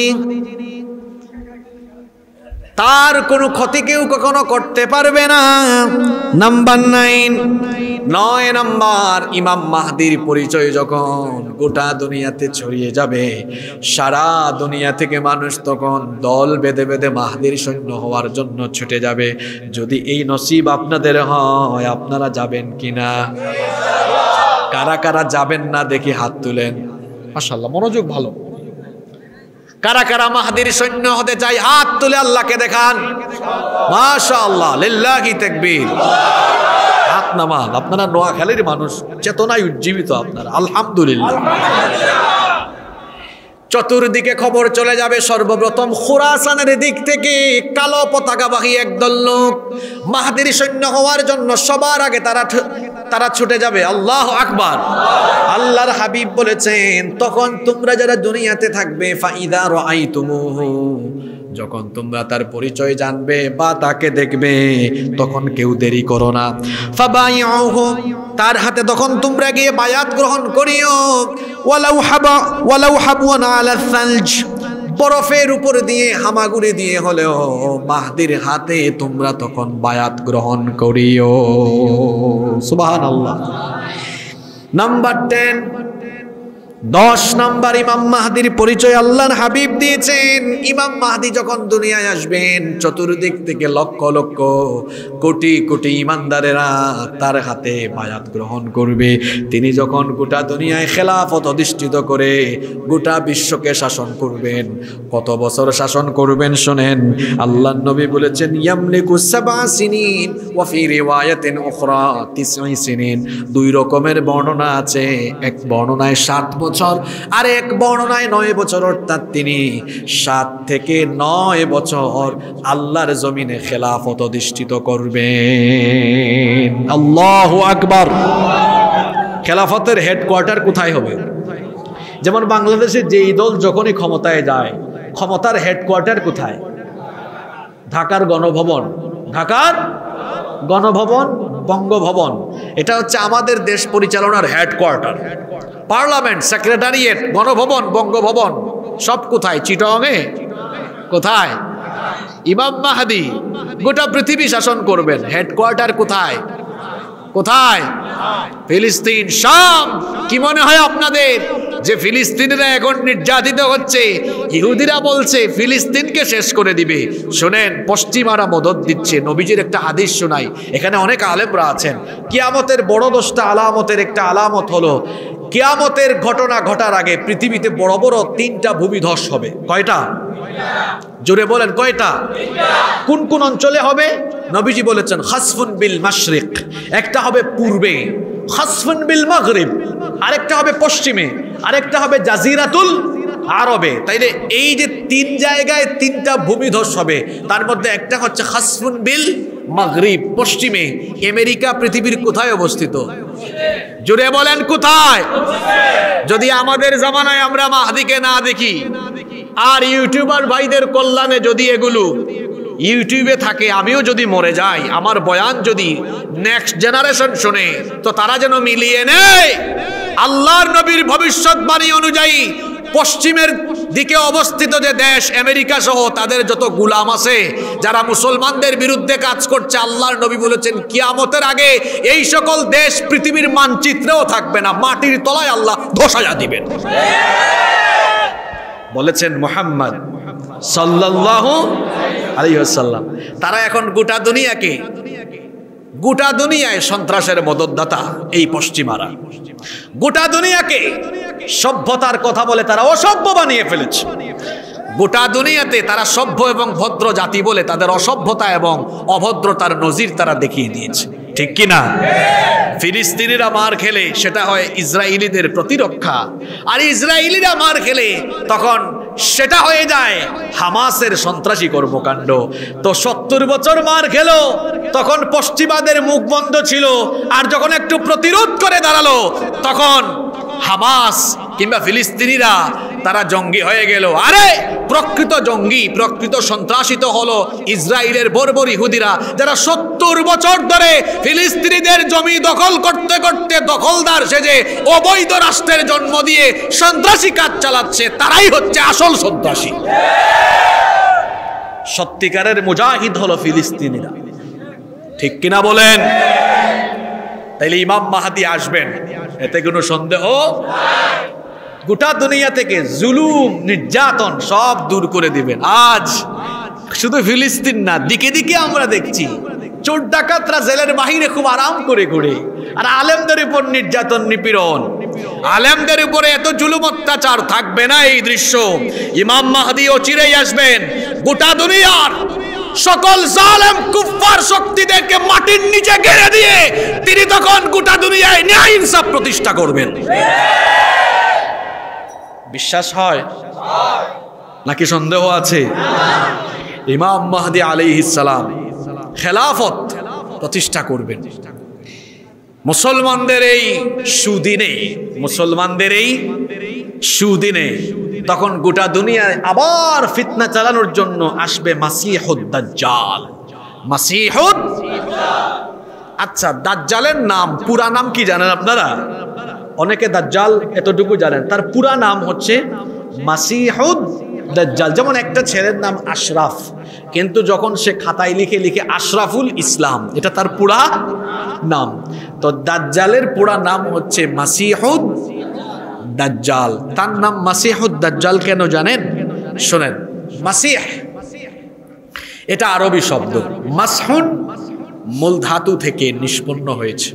তার কোনো ক্ষতি কেউ কখনো করতে পারবে না। নাম্বার নাইন, নয় নাম্বার, ইমাম মাহদির পরিচয় যখন গোটা দুনিয়াতে ছড়িয়ে যাবে, সারা দুনিয়া থেকে মানুষ তখন দল বেঁধে বেঁধে মাহদির সৈন্য হওয়ার জন্য ছুটে যাবে। যদি এই নসিব আপনাদের হয়, আপনারা যাবেন কিনা? কারা কারা যাবেন না দেখি হাত তুলেন। মাশাআল্লাহ, মনোযোগ ভালো। কারা কারা মাহদির সৈন্য হতে চাই হাত তুলে আল্লাহকে দেখান। মাশাআল্লাহ, লিল্লাহি তাকবীর। হাত নামান। আপনারা নোয়াখালীর মানুষ, চেতনায় উজ্জীবিত আপনারা, আলহামদুলিল্লাহ। চতুর্দিকে খবর চলে যাবে। সর্বপ্রথম খুরাসানের দিক থেকে কালো পতাকাবাহী একদল লোক মাহদির সৈন্য হওয়ার জন্য সবার আগে তারা তারা ছুটে যাবে। আল্লাহু আকবার। আল্লাহর হাবিব বলেছেন তখন তোমরা যারা দুনিয়াতে থাকবে, ফাইদা রাআইতুমুহু, যখন তোমরা তার পরিচয় জানবে বা তাকে দেখবে, তখন কেউ দেরি করো না। ফাবাইউহু, তার হাতে তখন তোমরা গিয়ে বায়াত গ্রহণ করিও। ওয়ালাউ হাবা ওয়ালাউ হাবওয়ানা আলা সালজ, বরফের উপর দিয়ে হামাগুড়ি দিয়ে হলেও মাহদির হাতে তোমরা তখন বায়াত গ্রহণ করিও। সুবহানাল্লাহ। নাম্বার টেন, দশ নাম্বার, ইমাম মাহদির পরিচয় আল্লাহর হাবিব দিয়েছেন। ইমাম মাহদি যখন দুনিয়ায় আসবেন, চতুর্দিক থেকে লক্ষ লক্ষ কোটি কোটি ইমানদারেরা তার হাতে বায়াত গ্রহণ করবে। তিনি যখন গোটা দুনিয়ায় খেলাফত অধিষ্ঠিত করে গোটা বিশ্বকে শাসন করবেন। কত বছর শাসন করবেন শোনেন। আল্লাহর নবী বলেছেন ইয়ামলিকু সাবআ সিনিন ওয়া ফি রিওয়ায়াতিন উখরা তিসঈ সিনিন। দুই রকমের বর্ণনা আছে। এক বর্ণনায় সাত বছর, আর এক বর্ণনায় নয় বছর, অর্থাৎ তিনি সাত থেকে নয় বছর আল্লাহর জমিনে খেলাফত অধিষ্ঠিত করবেন। আল্লাহু আকবার। খেলাফতের হেডকোয়ার্টার কোথায় হবে? যেমন বাংলাদেশে যেই দল যখনই ক্ষমতায় যায়, ক্ষমতার হেডকোয়ার্টার কোথায়? ঢাকার গণভবন। ঢাকার গণভবন বঙ্গভবন, এটা হচ্ছে আমাদের দেশ পরিচালনার headquarter, parliament, secretariat, Ganabhaban, Bangabhaban সব কোথায়? চিটাগংয়ে। কোথায়? ইমাম মাহদি গোটা পৃথিবী শাসন করবেন, হেডকোয়ার্টার কোথায়? কোথায়? ফিলিস্তিন, শাম। কি মনে হয় আপনাদের যে ফিলিস্তিনিরা এখন নির্যাতিত হচ্ছে? ইহুদিরা বলছে ফিলিস্তিনকে শেষ করে দিবে। শোনেন, পশ্চিমারা মদত দিচ্ছে। নবীজির একটা হাদিস শোনাই, এখানে অনেক আলেমরা আছেন। কিয়ামতের বড় দশটা আলামতের একটা আলামত হলো, কিয়ামতের ঘটনা ঘটার আগে পৃথিবীতে বড় বড় তিনটা ভূমিধস হবে। কয়টা? জোরে বলেন, কয়টা? কোন কোন অঞ্চলে হবে? নবীজি বলেছেন খাসফুন বিল মাশরিক, একটা হবে পূর্বে, খাসফুন বিল মাগরিব আরেকটা হবে পশ্চিমে, আরেকটা হবে জাজিরাতুল আরবে। তাইলে এই যে তিন জায়গায় তিনটা ভূমিধস হবে, তার মধ্যে একটা হচ্ছে খাসফুন বিল মাগরিব, পশ্চিমে। আমেরিকা পৃথিবীর কোথায় অবস্থিত? জোরে বলেন, কোথায়? যদি আমাদের জামানায় আমরা মাহদিকে না দেখি, আর ইউটিউবার ভাইদের কল্যাণে যদি এগুলো ইউটিউবে থাকে, আমিও যদি মরে যাই, আমার বয়ান যদি নেক্সট জেনারেশন শুনে, তো তারা যেন মিলিয়ে নেয় আল্লাহর নবীর ভবিষ্যৎবাণী অনুযায়ী পশ্চিমের দিকে অবস্থিত যে দেশ আমেরিকা সহ তাদের যত গুলাম আছে যারা মুসলমানদের বিরুদ্ধে কাজ করছে, আল্লাহর নবী বলেছেন কিয়ামতের আগে এই সকল দেশ পৃথিবীর মানচিত্রেও থাকবে না, মাটির তলায় আল্লাহ ধসায়া দিবেন। বলেছেন মুহাম্মদ সাল্লাল্লাহু আলাইহি ওয়াসাল্লাম। তারা এখন গোটা দুনিয়াকে, গোটা দুনিয়ায় সন্ত্রাসের মদতদাতা এই পশ্চিমারা। গোটা দুনিয়াকে সভ্যতার কথা বলে তারা অসভ্য বানিয়ে ফেলেছে। গোটা দুনিয়াতে তারা সভ্য এবং ভদ্র জাতি বলে তাদের অসভ্যতা এবং অভদ্রতার নজির তারা দেখিয়ে দিয়েছে, ঠিক কি না? ফিলিস্তিনিরা মার খেলে সেটা হয় ইসরায়েলিদের প্রতিরক্ষা, আর ইসরায়েলিরা মার খেলে তখন সেটা হয়ে যায় হামাসের সন্ত্রাসী কর্মকাণ্ড। তো সত্তর বছর মার খেলো, তখন পশ্চিমাদের মুখ বন্ধ ছিল, আর যখন একটু প্রতিরোধ করে দাঁড়ালো তখন হামাস কিংবা ফিলিস্তিনিরা তারা জঙ্গি হয়ে গেল। আরে প্রকৃত জঙ্গি, প্রকৃত সন্ত্রাসী তো হলো ইসরায়েলের বর্বর ইহুদিরা, যারা সত্তর বছর ধরে ফিলিস্তিনিদের জমি দখল করতে করতে দখলদার সেজে অবৈধ রাষ্ট্রের জন্ম দিয়ে সন্ত্রাসী কাজ চালাচ্ছে। তারাই হচ্ছে আসল সন্ত্রাসী। সত্যিকারের মুজাহিদ হলো ফিলিস্তিনিরা, ঠিক কিনা বলেন? তাইলে ইমাম মাহদি আসবেন, এতে কোনো সন্দেহ। গোটা দুনিয়া থেকে জুলুম নির্যাতন সব দূর করে দিবেন। আজ শুধু ফিলিস্তিন না, দিকে দিকে আমরা দেখছি চোর ডাকাতরা জেলের বাহিরে খুব আরাম করে ঘুরে, আর আলেমদের উপর নির্যাতন নিপীড়ন। আলেমদের উপরে এত জুলুম অত্যাচার থাকবে না এই দৃশ্য। ইমাম মাহদি চিরেই আসবেন, গোটা দুনিয়ার সকল জালেম কুফফার শক্তিদেরকে মাটির নিচে গেড়ে দিয়ে তিনি তখন গোটা দুনিয়ায় ন্যায় ইনসাফ প্রতিষ্ঠা করবেন। বিশ্বাস হয় নাকি সন্দেহ আছে? ইমাম মাহদি আলাইহিস সালাম খেলাফত প্রতিষ্ঠা করবেন মুসলমানদের এই সুদিনে। মুসলমানদের এই সুদিনে তখন গোটা দুনিয়ায় আবার ফিতনা চালানোর জন্য আসবে মাসিহুদ দাজ্জাল। মাসিহুদ, আচ্ছা দাজ্জালের নাম, পুরা নাম কি জানেন আপনারা? অনেকে দাজ্জাল এতটুকু জানেন, তার পুরা নাম হচ্ছে মাসিহুদ দাজ্জাল। যেমন একটা ছেলের নাম আশরাফ, কিন্তু যখন সে খাতায় লিখে লিখে আশরাফুল ইসলাম, এটা তার পুরা নাম। তো দাজ্জালের পুরা নাম হচ্ছে মাসিহুদ দাজ্জাল। তার নাম মাসিহুদ দাজ্জাল কেন জানেন? শোনেন, মাসিহ এটা আরবি শব্দ, মাসহুন মূল ধাতু থেকে নিষ্পন্ন হয়েছে।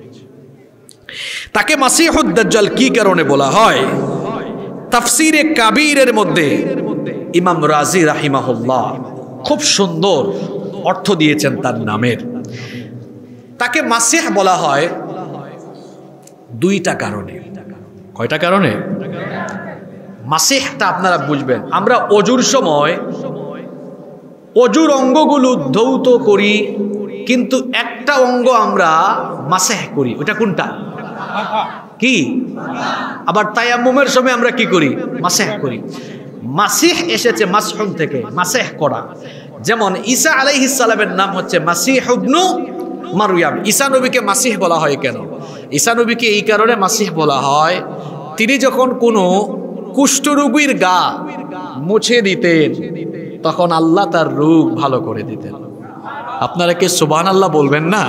তাকে মাসিহুদ দাজ্জাল কি কারণে বলা হয়? তাফসিরে কাবীরের মধ্যে ইমাম রাজি রাহিমাহুল্লাহ খুব সুন্দর অর্থ দিয়েছেন তার নামের। তাকে মাসিহ বলা হয় দুইটা কারণে। কয়টা কারণে? মাসিহটা আপনারা বুঝবেন। আমরা অজুর সময় অজুর অঙ্গগুলো ধৌত করি, কিন্তু একটা অঙ্গ আমরা মাসিহ করি, ওটা কোনটা? কি? আবার তায়াম্মুমের সময় আমরা কি করি? মাসিহ করি। মাসিহ এসেছে মাসহুন থেকে, মাসিহ করা। যেমন ঈসা আলাইহিস সালামের নাম হচ্ছে মাসিহ ইবনু মারইয়াম। ঈসা নবীকে মাসিহ বলা হয় কেন? ঈসা নবীকে এই কারণে মাসিহ বলা হয়, তিনি যখন কোনো কুষ্ঠরোগীর গা মুছে দিতেন তখন আল্লাহ তার রোগ ভালো করে দিতেন। আপনারা কি সুবহানাল্লাহ বলবেন না?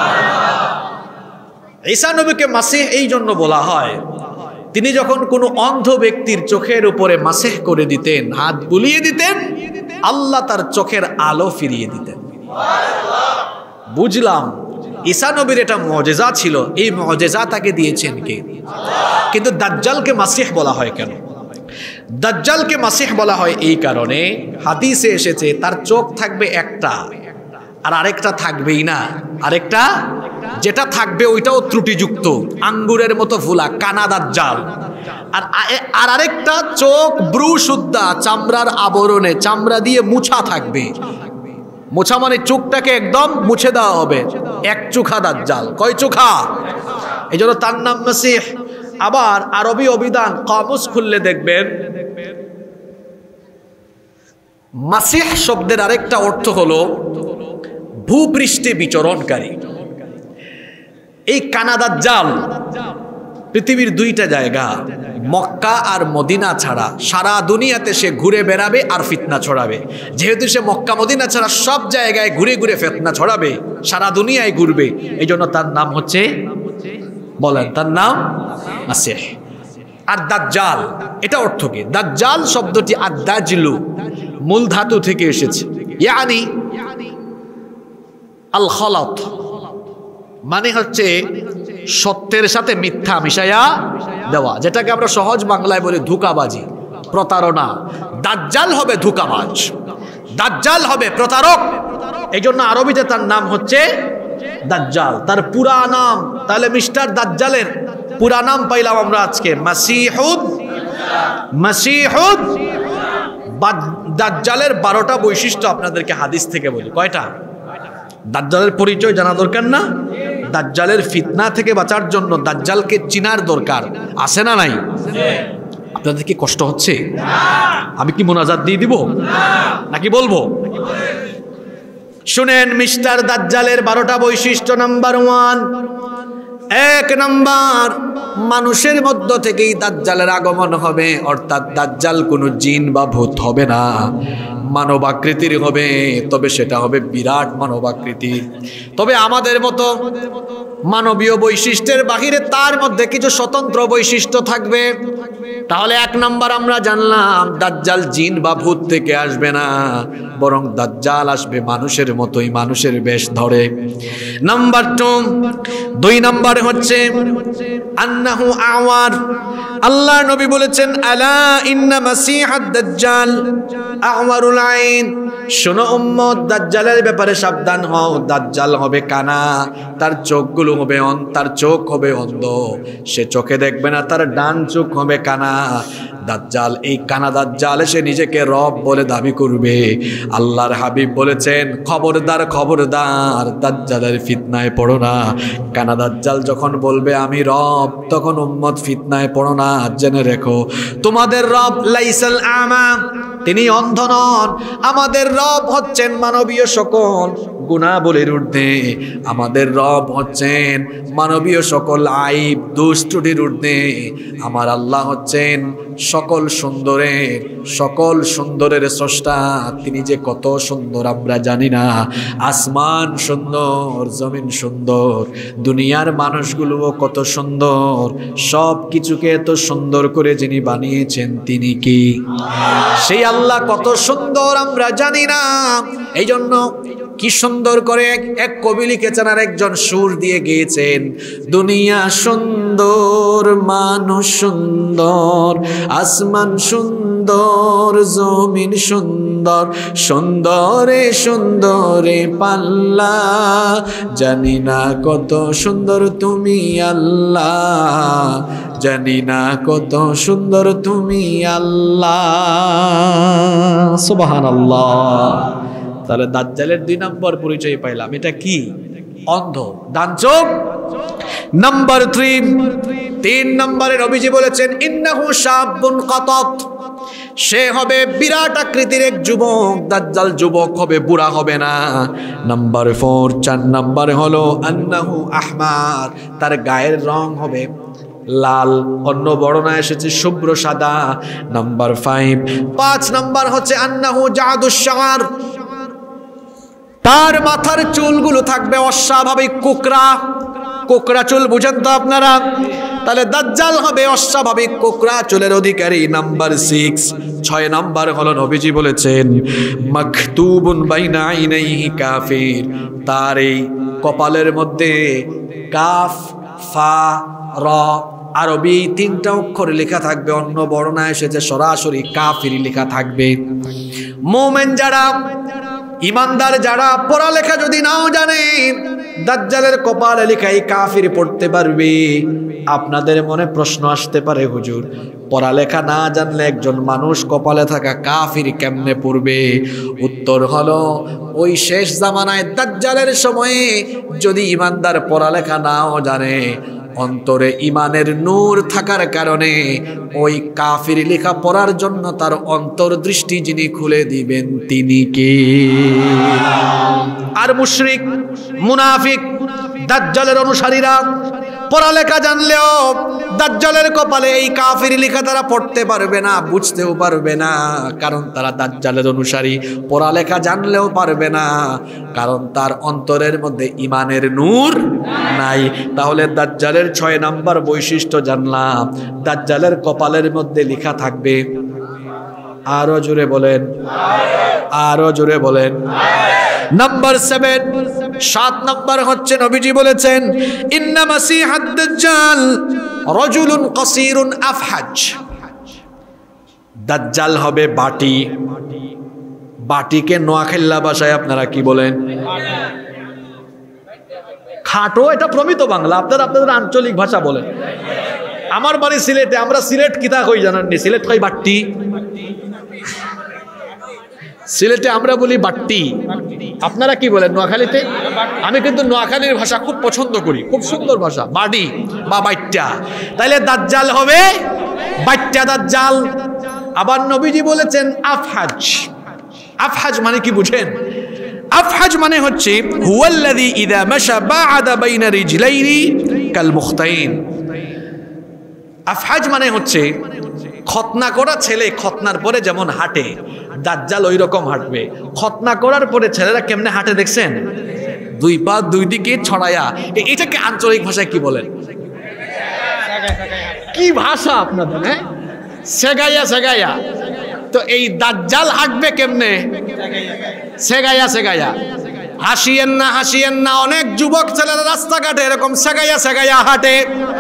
ঈসা নবীকে মাসিহ এই জন্য বলা হয়, তিনি যখন কোনো অন্ধ ব্যক্তির চোখের উপরে মাসিহ করে দিতেন, হাত বুলিয়ে দিতেন, আল্লাহ তার চোখের আলো ফিরিয়ে দিতেন। বুঝলাম ঈসা নবীর এটা মুজিজা ছিল, এই মুজিজা তাকে দিয়েছেন কে? কিন্তু দাজ্জালকে মাসিহ বলা হয় কেন? দাজ্জালকে মাসিহ বলা হয় এই কারণে, হাদিসে এসেছে তার চোখ থাকবে একটা আর আরেকটা থাকবেই না। আরেকটা যেটা থাকবে ওইটাও ত্রুটিযুক্ত, আঙ্গুরের মতো ফুলা, কানা দাজ্জাল। আর আর আরেকটা চোখ ব্রু সুদ্ধা, চামড়ার আবরণে, চামড়া দিয়ে মুছা থাকবে। মুছা মানে চোখটাকে একদম মুছে দেওয়া হবে, এক চোখা দাজ্জাল। কয় চোখা? এই জন্য তার নাম মাসিহ। আবার আরবি অভিধান কামুস খুললে দেখবেন মাসিহ শব্দের আরেকটা অর্থ হলো ভূপৃষ্ঠে বিচরণকারী। এই কানা দাজ্জাল পৃথিবীর দুইটা জায়গা, মক্কা আর মদিনা ছাড়া সারা দুনিয়াতে সে ঘুরে বেড়াবে আর ফিতনা ছড়াবে। যেহেতু সে মক্কা মদিনা ছাড়া সব জায়গায় ঘুরে ঘুরে ফিতনা ছড়াবে, সারা দুনিয়ায় ঘুরবে, এই জন্য তার নাম হচ্ছে, বলেন তার নাম মাসিহ। আর দাজ্জাল এটা অর্থ কি? দাজ্জাল শব্দটি আদ-দাজলু মূল ধাতু থেকে এসেছে, ইয়ানি আল খলাত, মানে হচ্ছে সত্যের সাথে মিথ্যা মিশাইয়া দেওয়া, যেটাকে আমরা সহজ বাংলায় বলি ধোঁকাবাজি, প্রতারণা। দাজ্জাল হবে ধোঁকাবাজ, দাজ্জাল হবে প্রতারক। এই জন্য আরবিতে তার নাম হচ্ছে দাজ্জাল। তার পুরা নাম, তাহলে মিস্টার দাজ্জালের পুরা নাম পাইলাম আমরা আজকে, মাসিহুদ। মাসিহুদ দাজ্জালের বারোটা বৈশিষ্ট্য আপনাদেরকে হাদিস থেকে বলি। কয়টা? দাজ্জালের পরিচয় জানা দরকার না? দাজ্জালের ফিতনা থেকে বাঁচার জন্য দাজ্জালকে চিনার দরকার আছে না নাই? আপনাদের কি কষ্ট হচ্ছে? আমি কি মোনাজাত দিয়ে দিব নাকি বলবো? শুনেন, মিস্টার দাজ্জালের বারোটা বৈশিষ্ট্য। নাম্বার ওয়ান, এক নাম্বার, মানুষের মধ্য থেকেই দাজ্জালের আগমন হবে, অর্থাৎ দাজ্জাল কোনো জিন বা ভূত হবে না, মানব আকৃতির হবে, তবে সেটা হবে বিরাট মানব আকৃতির। তবে আমাদের মতো মানবীয় বৈশিষ্ট্যের বাহিরে তার মধ্যে কিছু স্বতন্ত্র বৈশিষ্ট্য থাকবে। তাহলে এক নাম্বার আমরা জানলাম, দাজ্জাল জিন বা ভূত থেকে আসবে না, বরং দাজ্জাল আসবে মানুষের মতোই, মানুষের বেশ ধরে। নাম্বার টু, দুই নাম্বারে হচ্ছে আন্নাহু আওয়ার। আল্লাহ নবী বলেছেন, আলা ইন্না মাসিহাদ দাজ্জাল আওয়ারুল আইন। শোনো উম্মত, দাজ্জালের ব্যাপারে সাবধান হও। দাজ্জাল হবে কানা, তার চোখগুলো হবে অন তার চোখ হবে অন্ধ, সে চোখে দেখবে না, তার ডান চোখ হবে কানা। দাজ্জাল, এই কানা দাজ্জাল সে নিজেকে রব বলে দাবি করবে। আল্লাহর হাবিব বলেছেন, খবরদার খবরদার দাজ্জালের ফিতনায় পড়ো না। কানা দাজ্জাল যখন বলবে আমি রব, তখন উম্মত ফিতনায় পড়ো না। জেনে রেখো, তোমাদের রব লাইসাল আমা, তিনি অন্ধ নন। আমাদের রব হচ্ছেন মানবীয় সকল গুনাবলীর ঊর্ধ্বে, আমাদের রব হচ্ছেন মানবীয় সকল আইব দোষ ত্রুটির ঊর্ধ্বে। আমার আল্লাহ হচ্ছেন সকল সুন্দরের সকল সুন্দরের স্রষ্টা। তিনি যে কত সুন্দর আমরা জানি না। আসমান সুন্দর, জমিন সুন্দর, দুনিয়ার মানুষগুলোও কত সুন্দর। সব কিছুকে এত সুন্দর করে যিনি বানিয়েছেন তিনি কি? সেই আল্লাহ কত সুন্দর আমরা জানি না। এই জন্য কি সুন্দর করে এক কবি লিখেছেন আর একজন সুর দিয়ে গেয়েছেন, দুনিয়া সুন্দর, মানুষ সুন্দর, আসমান সুন্দর, জমিন সুন্দর, সুন্দরে সুন্দরে পাল্লা, জানি না কত সুন্দর তুমি আল্লাহ, জানি না কত সুন্দর তুমি আল্লাহ। সুবহানাল্লাহ। তাহলে দাজ্জালের দুই নম্বর পরিচয় পাইলাম, এটা কি? অন্ধ, ডান চোখ। নাম্বার থ্রি, তিন নম্বরে নবীজি বলেছেন, ইন্নাহু শাবুন কাতাত, সে হবে বিরাট আকৃতির এক যুবক। দাজ্জাল যুবক হবে, বুড়া হবে না। নাম্বার ফোর, চার নাম্বার হলো আন্নাহু আহমার, তার গায়ের রং হবে লাল, অন্য বর্ণনা এসেছে শুভ্র সাদা। নাম্বার ফাইভ, পাঁচ নাম্বার হচ্ছে আন্নাহু জাদুশ শাআর, তার মাথার চুলগুলো থাকবে অস্বাভাবিক কোকড়া। কোকড়া চুল বুঝেন তো আপনারা? তাহলে দাজ্জাল হবে অস্বাভাবিক কোকড়া চুলের অধিকারী। নাম্বার সিক্স, ছয় নাম্বার হলো নবীজি বলেছেন মাকতুবুন বাইনা আইনাইহি কাফির, তার এই কপালের মধ্যে কাফ ফা র আরবি তিনটা অক্ষরে লেখা থাকবে, অন্য বর্ণনা এসেছে সরাসরি কাফির লেখা থাকবে। মুমিন যারা, ইমানদার যারা পড়ালেখা যদি নাও জানে, দাজ্জালের কপালে লেখাই কাফির পড়তে পারবে। আপনাদের মনে প্রশ্ন আসতে পারে, হুজুর পড়ালেখা না জানলে একজন মানুষ কপালে থাকা কাফির কেমনে পড়বে? উত্তর হলো, ওই শেষ জামানায় দাজ্জালের সময়ে যদি ইমানদার পড়ালেখা নাও জানে, অন্তরে ইমানের নূর থাকার কারণে ওই কাফির লেখা পড়ার জন্য তার অন্তর্দৃষ্টি যিনি খুলে দিবেন তিনি কে? আর মুশরিক মুনাফিক দাজ্জালের অনুসারীরা পড়ালেখা জানলেও দাজ্জালের কপালে এই কাফির লেখা তারা পড়তে পারবে না, বুঝতেও পারবে না, কারণ তারা দাজ্জালের অনুসারী। পড়ালেখা জানলেও পারবে না, কারণ তার অন্তরের মধ্যে ইমানের নূর নাই। তাহলে দাজ্জালের ছয় নাম্বার বৈশিষ্ট্য জানলাম, দাজ্জালের কপালের মধ্যে লেখা থাকবে, আরো জোরে বলেন, আরো জোরে বলেন, নাম্বার সেভেন, সাত নাম্বার হচ্ছে নবীজি বলেছেন ইন্না মাসিহাদ দাজ্জাল রাজুলুন কাসীরুন আফহাজ, দাজ্জাল হবে বাটি। বাটিকে নোয়াখালী ভাষায় আপনারা কি বলেন? খাটো, এটা প্রমিত বাংলা, আপনারা আপনাদের আঞ্চলিক ভাষা বলেন। আমার বাড়ি সিলেটে, আমরা সিলেট কিতা কই জানেননি? সিলেট কই বাট্টি, সিলেটে আমরা বলি বাট্টি। আপনারা কি বলেন নোয়াখালীতে? আমি কিন্তু নোয়াখালীর ভাষা খুব পছন্দ করি, খুব সুন্দর ভাষা, বাড়ি বা বাইট্টা। তাইলে দাজ্জাল হবে বাইট্টা দাজ্জাল। আবার নবীজি বলেছেন আফহাজ। আফহাজ মানে কি বুঝেন? আফহাজ মানে হচ্ছে হুয়াল্লাযী ইযা মাশা বা'আদা বাইনা রিজলাইনি কাল মুখতাইন। আফহাজ মানে হচ্ছে খতনা করা ছেলে খতনার পরে যেমন হাঁটে, দাজ্জাল ওই রকম হাঁটবে। খতনা করার পরে ছেলেরা কেমনে হাঁটে দেখছেন? দুই পা দুই দিকে ছড়ায়া। এটাকে আঞ্চলিক ভাষায় কি বলেন? কি ভাষা আপনাদের? হ্যাঁ, সেগাইয়া সেগাইয়া। তো এই দাজ্জাল হাঁটবে কেমনে? সেগাইয়া সেগাইয়া। হাসিয়েন না, হাসিয়েন না, অনেক যুবক ছেলেরা রাস্তাঘাটে এরকম সেগাইয়া সেগাইয়া হাঁটে।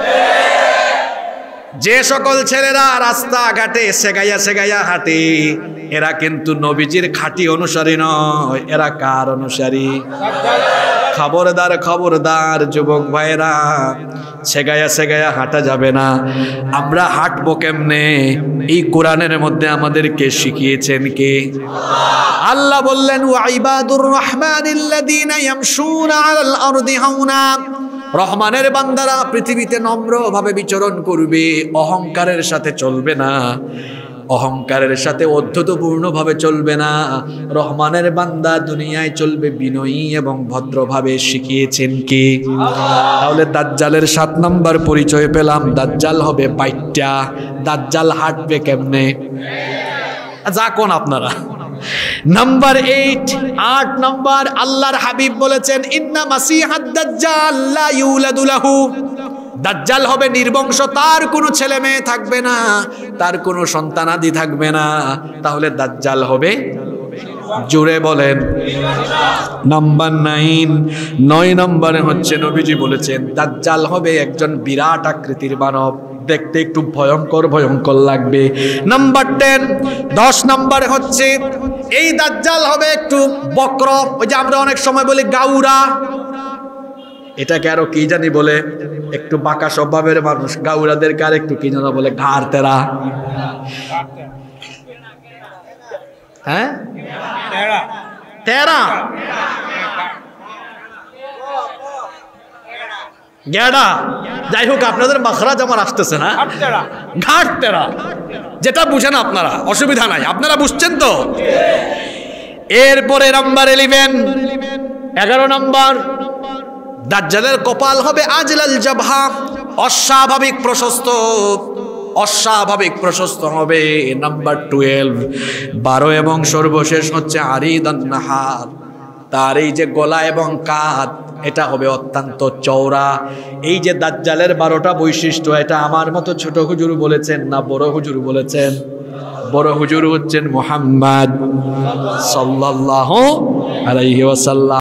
যে সকল ছেলেরা রাস্তাঘাটে সেগাইয়া সেগাইয়া হাঁটে, এরা কিন্তু নবীজির খাঁটি অনুসারী নয়। এরা কার অনুসারী? খবরদার, খবরদার যুবক ভাইরা, সেগাইয়া সেগাইয়া হাঁটা যাবে না। আমরা হাঁটবো কেমনে? এই কোরআনের মধ্যে আমাদেরকে শিখিয়েছেন কে? আল্লাহ বললেন ওয়া ইবাদুর রহমানিল্লাযীনা ইয়ামশুনা আলাল আরদি হাওনা, রহমানের বান্দারা পৃথিবীতে নম্রভাবে বিচরণ করবে, অহংকারের সাথে চলবে না, অহংকারের সাথে অধ্যতপূর্ণভাবে চলবে না। রহমানের বান্দা দুনিয়ায় চলবে বিনয়ী এবং ভদ্রভাবে, শিখিয়েছেন কে? তাহলে দাজ্জালের সাত নাম্বার পরিচয় পেলাম, দাজ্জাল হবে বাইট্টা। দাজ্জাল হাঁটবে কেমনে? যা কোন আপনারা। নাম্বার এইট, আট নাম্বার, আল্লাহর হাবিব বলেছেন ইন্না মাসিহাদ দাজ্জাল লা ইউলাদু লাহু, দাজ্জাল হবে নির্বংশ, তার কোনো ছেলে মেয়ে থাকবে না, তার কোনো সন্তানাদি থাকবে না। তাহলে দাজ্জাল হবে, জোরে বলেন, নাম্বার নাইন, নয় নম্বরে হচ্ছে নবীজি বলেছেন দাজ্জাল হবে একজন বিরাট আকৃতির মানব, দেখতে একটু ভয়ঙ্কর ভয়ঙ্কর লাগবে। নাম্বার টেন, দশ নাম্বার হচ্ছে এই দাজ্জাল হবে একটু বক্র, ওই যে আমরা অনেক সময় বলি গাউরা, এটাকে আরো কি জানি বলে, একটু বাঁকা স্বভাবের মানুষ, গাউরাদেরকে আর একটু কি জানা বলে, ঘাড় তেরা। হ্যাঁ, তেরা। গেডা, যাই হোক আপনাদের মাখরাজ আমার আসতেছে না, ঘাট তেরা, যেটা বুঝেন আপনারা, অসুবিধা নাই, আপনারা বুঝছেন তো। এরপরে নাম্বার ইলেভেন, এগারো নাম্বার, দাজ্জালের কপাল হবে আজলাল জাবহা, অস্বাভাবিক প্রশস্ত, অস্বাভাবিক প্রশস্ত হবে। নাম্বার টুয়েলভ, বারো এবং সর্বশেষ হচ্ছে আরিদান নাহার, তার এই যে গলা এবং কাঁধ এটা হবে অত্যন্ত চওড়া। এই যে দাজ্জালের বারোটা বৈশিষ্ট্য, এটা আমার মতো ছোট হুজুর বলেছেন না বড় হুজুর বলেছেন? বড় হুজুর হচ্ছেন মুহাম্মদ সাল্লাল্লাহু আলাইহি ওয়াসাল্লাম।